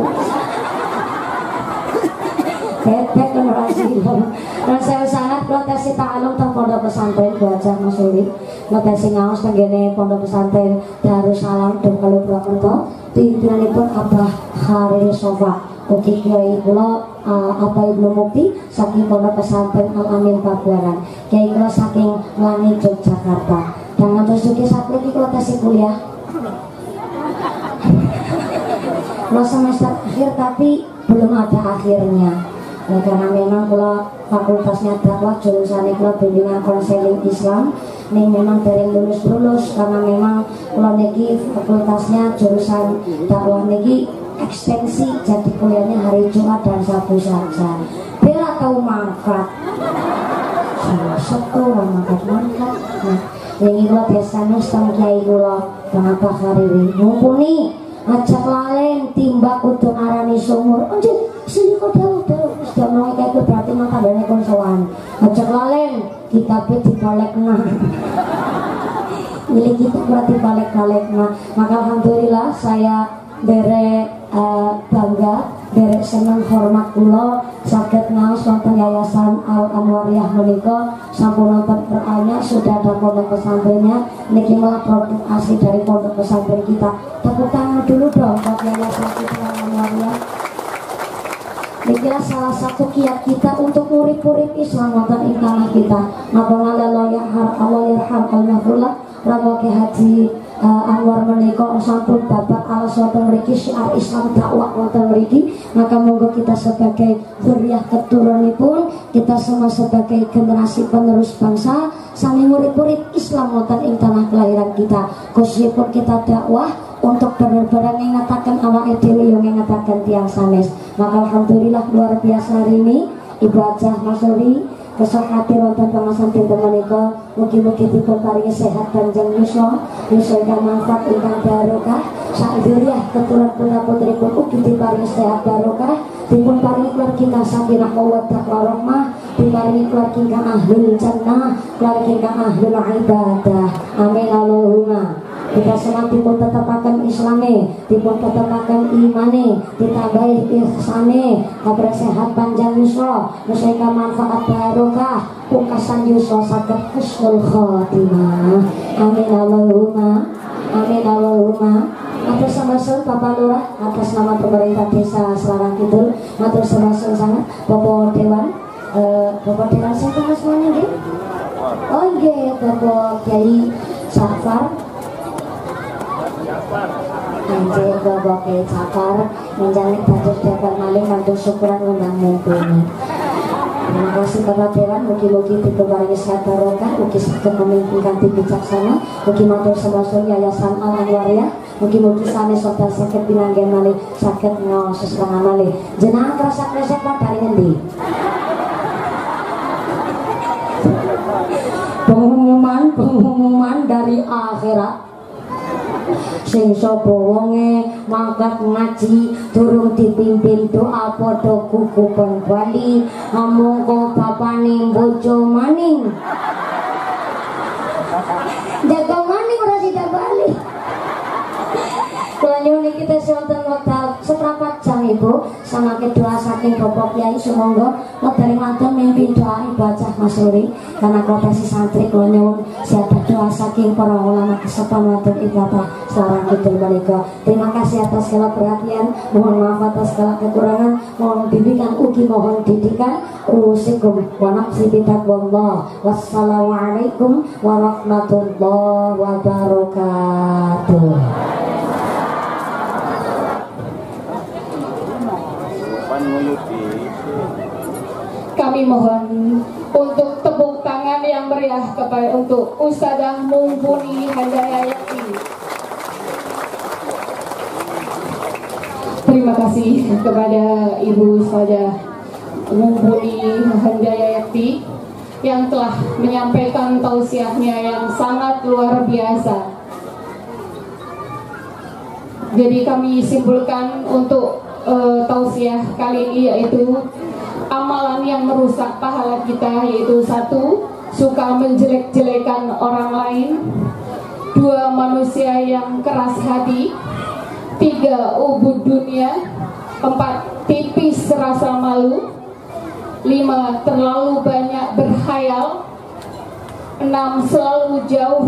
Bebek kan rasilong. Dan saya sangat protesi ta'alum teng pondok pesantren Bajah Mas Uli. Protesi ngaos tenggene pondok pesantren Darussalam Dengkalo Purwokerto. Pimpinanipun Abah Khalil Sofa. Ugi Kiai kula Abah Ibnu Mukti saking pondok pesantren Al Amin Pabuaran. Kiai kula saking Langit Yogyakarta. Dan ngantos ugi sakliki kula tesih kuliah. Kula semester akhir tapi belum ada akhirnya. Nah, karena memang kula fakultasnya dakwah jurusan kula bimbingan konseling Islam nih memang dari lulus karena memang kula niki fakultasnya jurusan dakwah niki ekstensi, jadi kuliahnya hari Jumat dan Sabtu saja. Bela tahu mangkat setu mangkat. Nah ini kula biasa nustam kiai kula Bang Abah Khariri mumpuni ngajak lalen timbak kudu arani sumur anjir sini kok dalu sudah mau kayak itu berarti mah tandanya konsoan ngajak lalen kitabnya dibalekna milik kita berarti balik-balikna. Maka alhamdulillah saya bangga derek seneng hormat kula saged ngaos wonten Yayasan Al Anwariyah menika sampun wonten peranya sudah ada pondok pesantrennya niki malah produk asli dari pondok pesantren kita. Tepuk tangan dulu dong buat Yayasan Al Anwariyah. Nikilah salah satu kiat kita untuk murid-murid Islam wonten ing tanah kita. Napa Allah yarham al-mahfullah Ramoke Haji Anwar menika sampun bapak alas wonten mriki syiar Islam dakwah wonten mriki. Maka monggo kita sebagai zuriyah keturunipun, kita semua sebagai generasi penerus bangsa, sami murid-murid Islam wonten ing tanah kelahiran kita. Khususipun kita dakwah untuk benar-benar mengatakan awake dhewe yang mengatakan tiang sanes. Maka alhamdulillah luar biasa hari ini Ibu Hajah Masuri besok hati wonten pengasan dinten menika mugi-mugi dipun paringi sehat kanjeng yuswa ingkang manfaat ingkang barokah sak dzurriyyah keturunan putra-putripun ugi diparingi sehat barokah dipun paringi keluarga ingkang sakinah mawaddah warahmah diparingi keluarga ingkang ahlul jannah keluarga ingkang ahlul ibadah amin Allahumma. Kita semua dipun tetepaken Islame, dipun tetepaken imane, ditambahi ihsane, kabar sehat panjang yuswa, musyaika manfaat barokah, pungkasan yuswa saged husnul khotimah. Amin Allahumma. Amin Allahumma. Atas nama Bapak Lurah, atas nama pemerintah desa Selarang Kidul, matur sembah sangat Bapak Dewan, Bapak Dewan siapa semuanya nggih? Oh nggih, Bapak Kiai Safar. Anjir Bapak Kiai Safar menjalani dados dapat malih kanthi syukuran undang mumpuni. Terima kasih Bapak Dewan, mugi-mugi diparingi sehat barokah, mugi saged memimpin kanthi bijaksana, mugi matur sembah Yayasan Al Anwariyah, mugi-mugi sanes sedaya saged pinanggih malih saged ngaos sesarengan malih. Jenengan kresek-kresek padha ngendi? Pengumuman dari akhirat. Sing sapa wonge mangkat ngaji durung dipimpin doa padha kuku pon bali mongko bapane bojo maning jaga maning ora sida bali. Kula nyuwun kita wonten wekdal seprapat jam Ibu samangke doa saking Bapak Kiai sumangga medal mantun mimpin doa ibadah Mas Suri karena profesi santri kula nyuwun siapa doa saking para ulama kesepan matur ibadah sareng kidul menika. Terima kasih atas segala perhatian, mohon maaf atas segala kekurangan, mohon bimbingan ugi mohon didikan. Usikum wa nafsi bitaqwallah. Wassalamualaikum warahmatullahi wabarakatuh. Kami mohon untuk tepuk tangan yang meriah kepada untuk Ustadzah Mumpuni Handayani. Terima kasih kepada Ibu Ustadzah Mumpuni Handayani yang telah menyampaikan tausiahnya yang sangat luar biasa. Jadi kami simpulkan untuk tausiah kali ini yaitu amalan yang merusak pahala kita, yaitu 1. Suka menjelek-jelekan orang lain, 2. Manusia yang keras hati, 3. Ubud dunia, 4. Tipis rasa malu, 5. Terlalu banyak berkhayal, 6. Selalu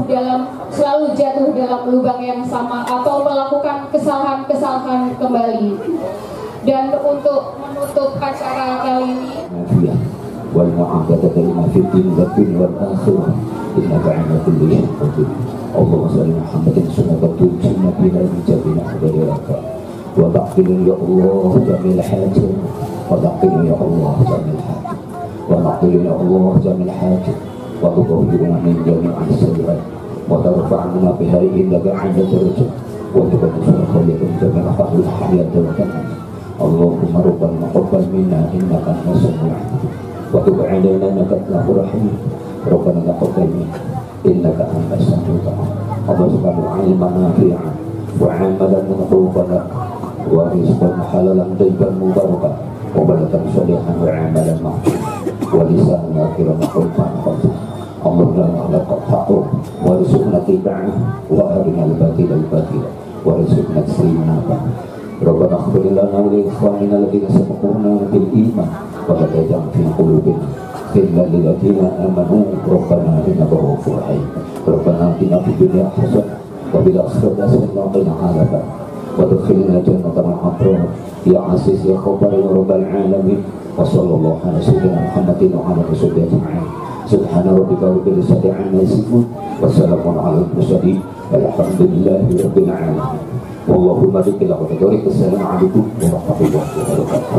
jatuh dalam lubang yang sama atau melakukan kesalahan-kesalahan kembali. Dan untuk menutup acara kali ini, wal mu'abadah lima fid din wal dunya wal akhirah innaka 'ala kulli syai'in qadir. Allahumma shalli Muhammadin sunnatan tu'tina biha jabina hadiraka wa baqil ya Allah jamil hajat wa baqil ya Allah jamil hajat wa baqil ya Allah jamil hajat wa tuqawwiduna min jami'is sayyi'at wa tarfa'na biha innaka 'ala darajat wa tuqaddisu khayran jamil fadl hayat wa kamal. Allahumma rabbana taqabbal minna innaka antas samiul alim wa tub 'alaina innaka antal rahim. Rabbana taqabbal minna innaka antas samiul alim. Allahumma ilman nafi'an wa 'amalan mutaqabbala wa rizqan halalan tayyiban mubarakan wa baladan shalihan wa 'amalan maqbula wa lisanan akhiran maqbulan. Allahumma laqad taqwa wa rizqna tiba'ah wa arina al-batila al-batila wa rizqna taslimana. Rabbana ighfir lana wa li ikhwanina alladziina sabaquna bil iman wa la taj'al fi qulubina ghillan lil ladziina aamanu rabbana innaka ra'uufur rahiim. Rabbana atina fid dunya hasanah wa fil akhirati hasanah wa qina adzaban wa adkhilna jannatal abrar ya aziz ya ghaffar ya rabbal alamin. Wa sallallahu ala sayyidina Muhammadin wa ala alihi ajma'in. Subhana rabbika rabbil izzati 'amma yasifun wa salamun 'alal mursalin walhamdulillahi rabbil alamin. Wallahumma barik lana wa barik. Assalamualaikum warahmatullahi wabarakatuh.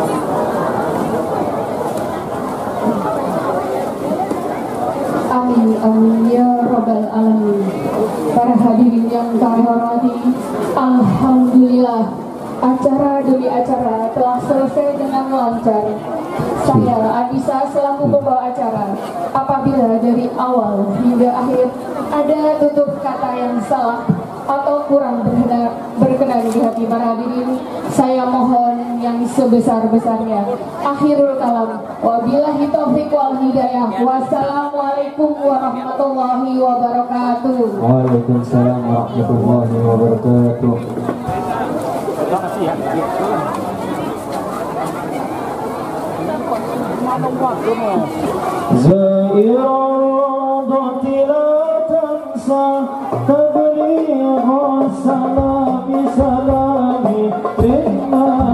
Amin amin ya rabbal alamin. Para hadirin yang kami hormati, alhamdulillah acara demi acara telah selesai dengan lancar. Saya Anissa selaku pembawa acara, apabila dari awal hingga akhir ada tutur kata yang salah atau kurang berkenan di hati para hadirin, saya mohon yang sebesar-besarnya. Akhirul kalam, wabillahi taufiq wal hidayah. Wassalamualaikum warahmatullahi wabarakatuh. Waalaikumsalam warahmatullahi wabarakatuh. Zairul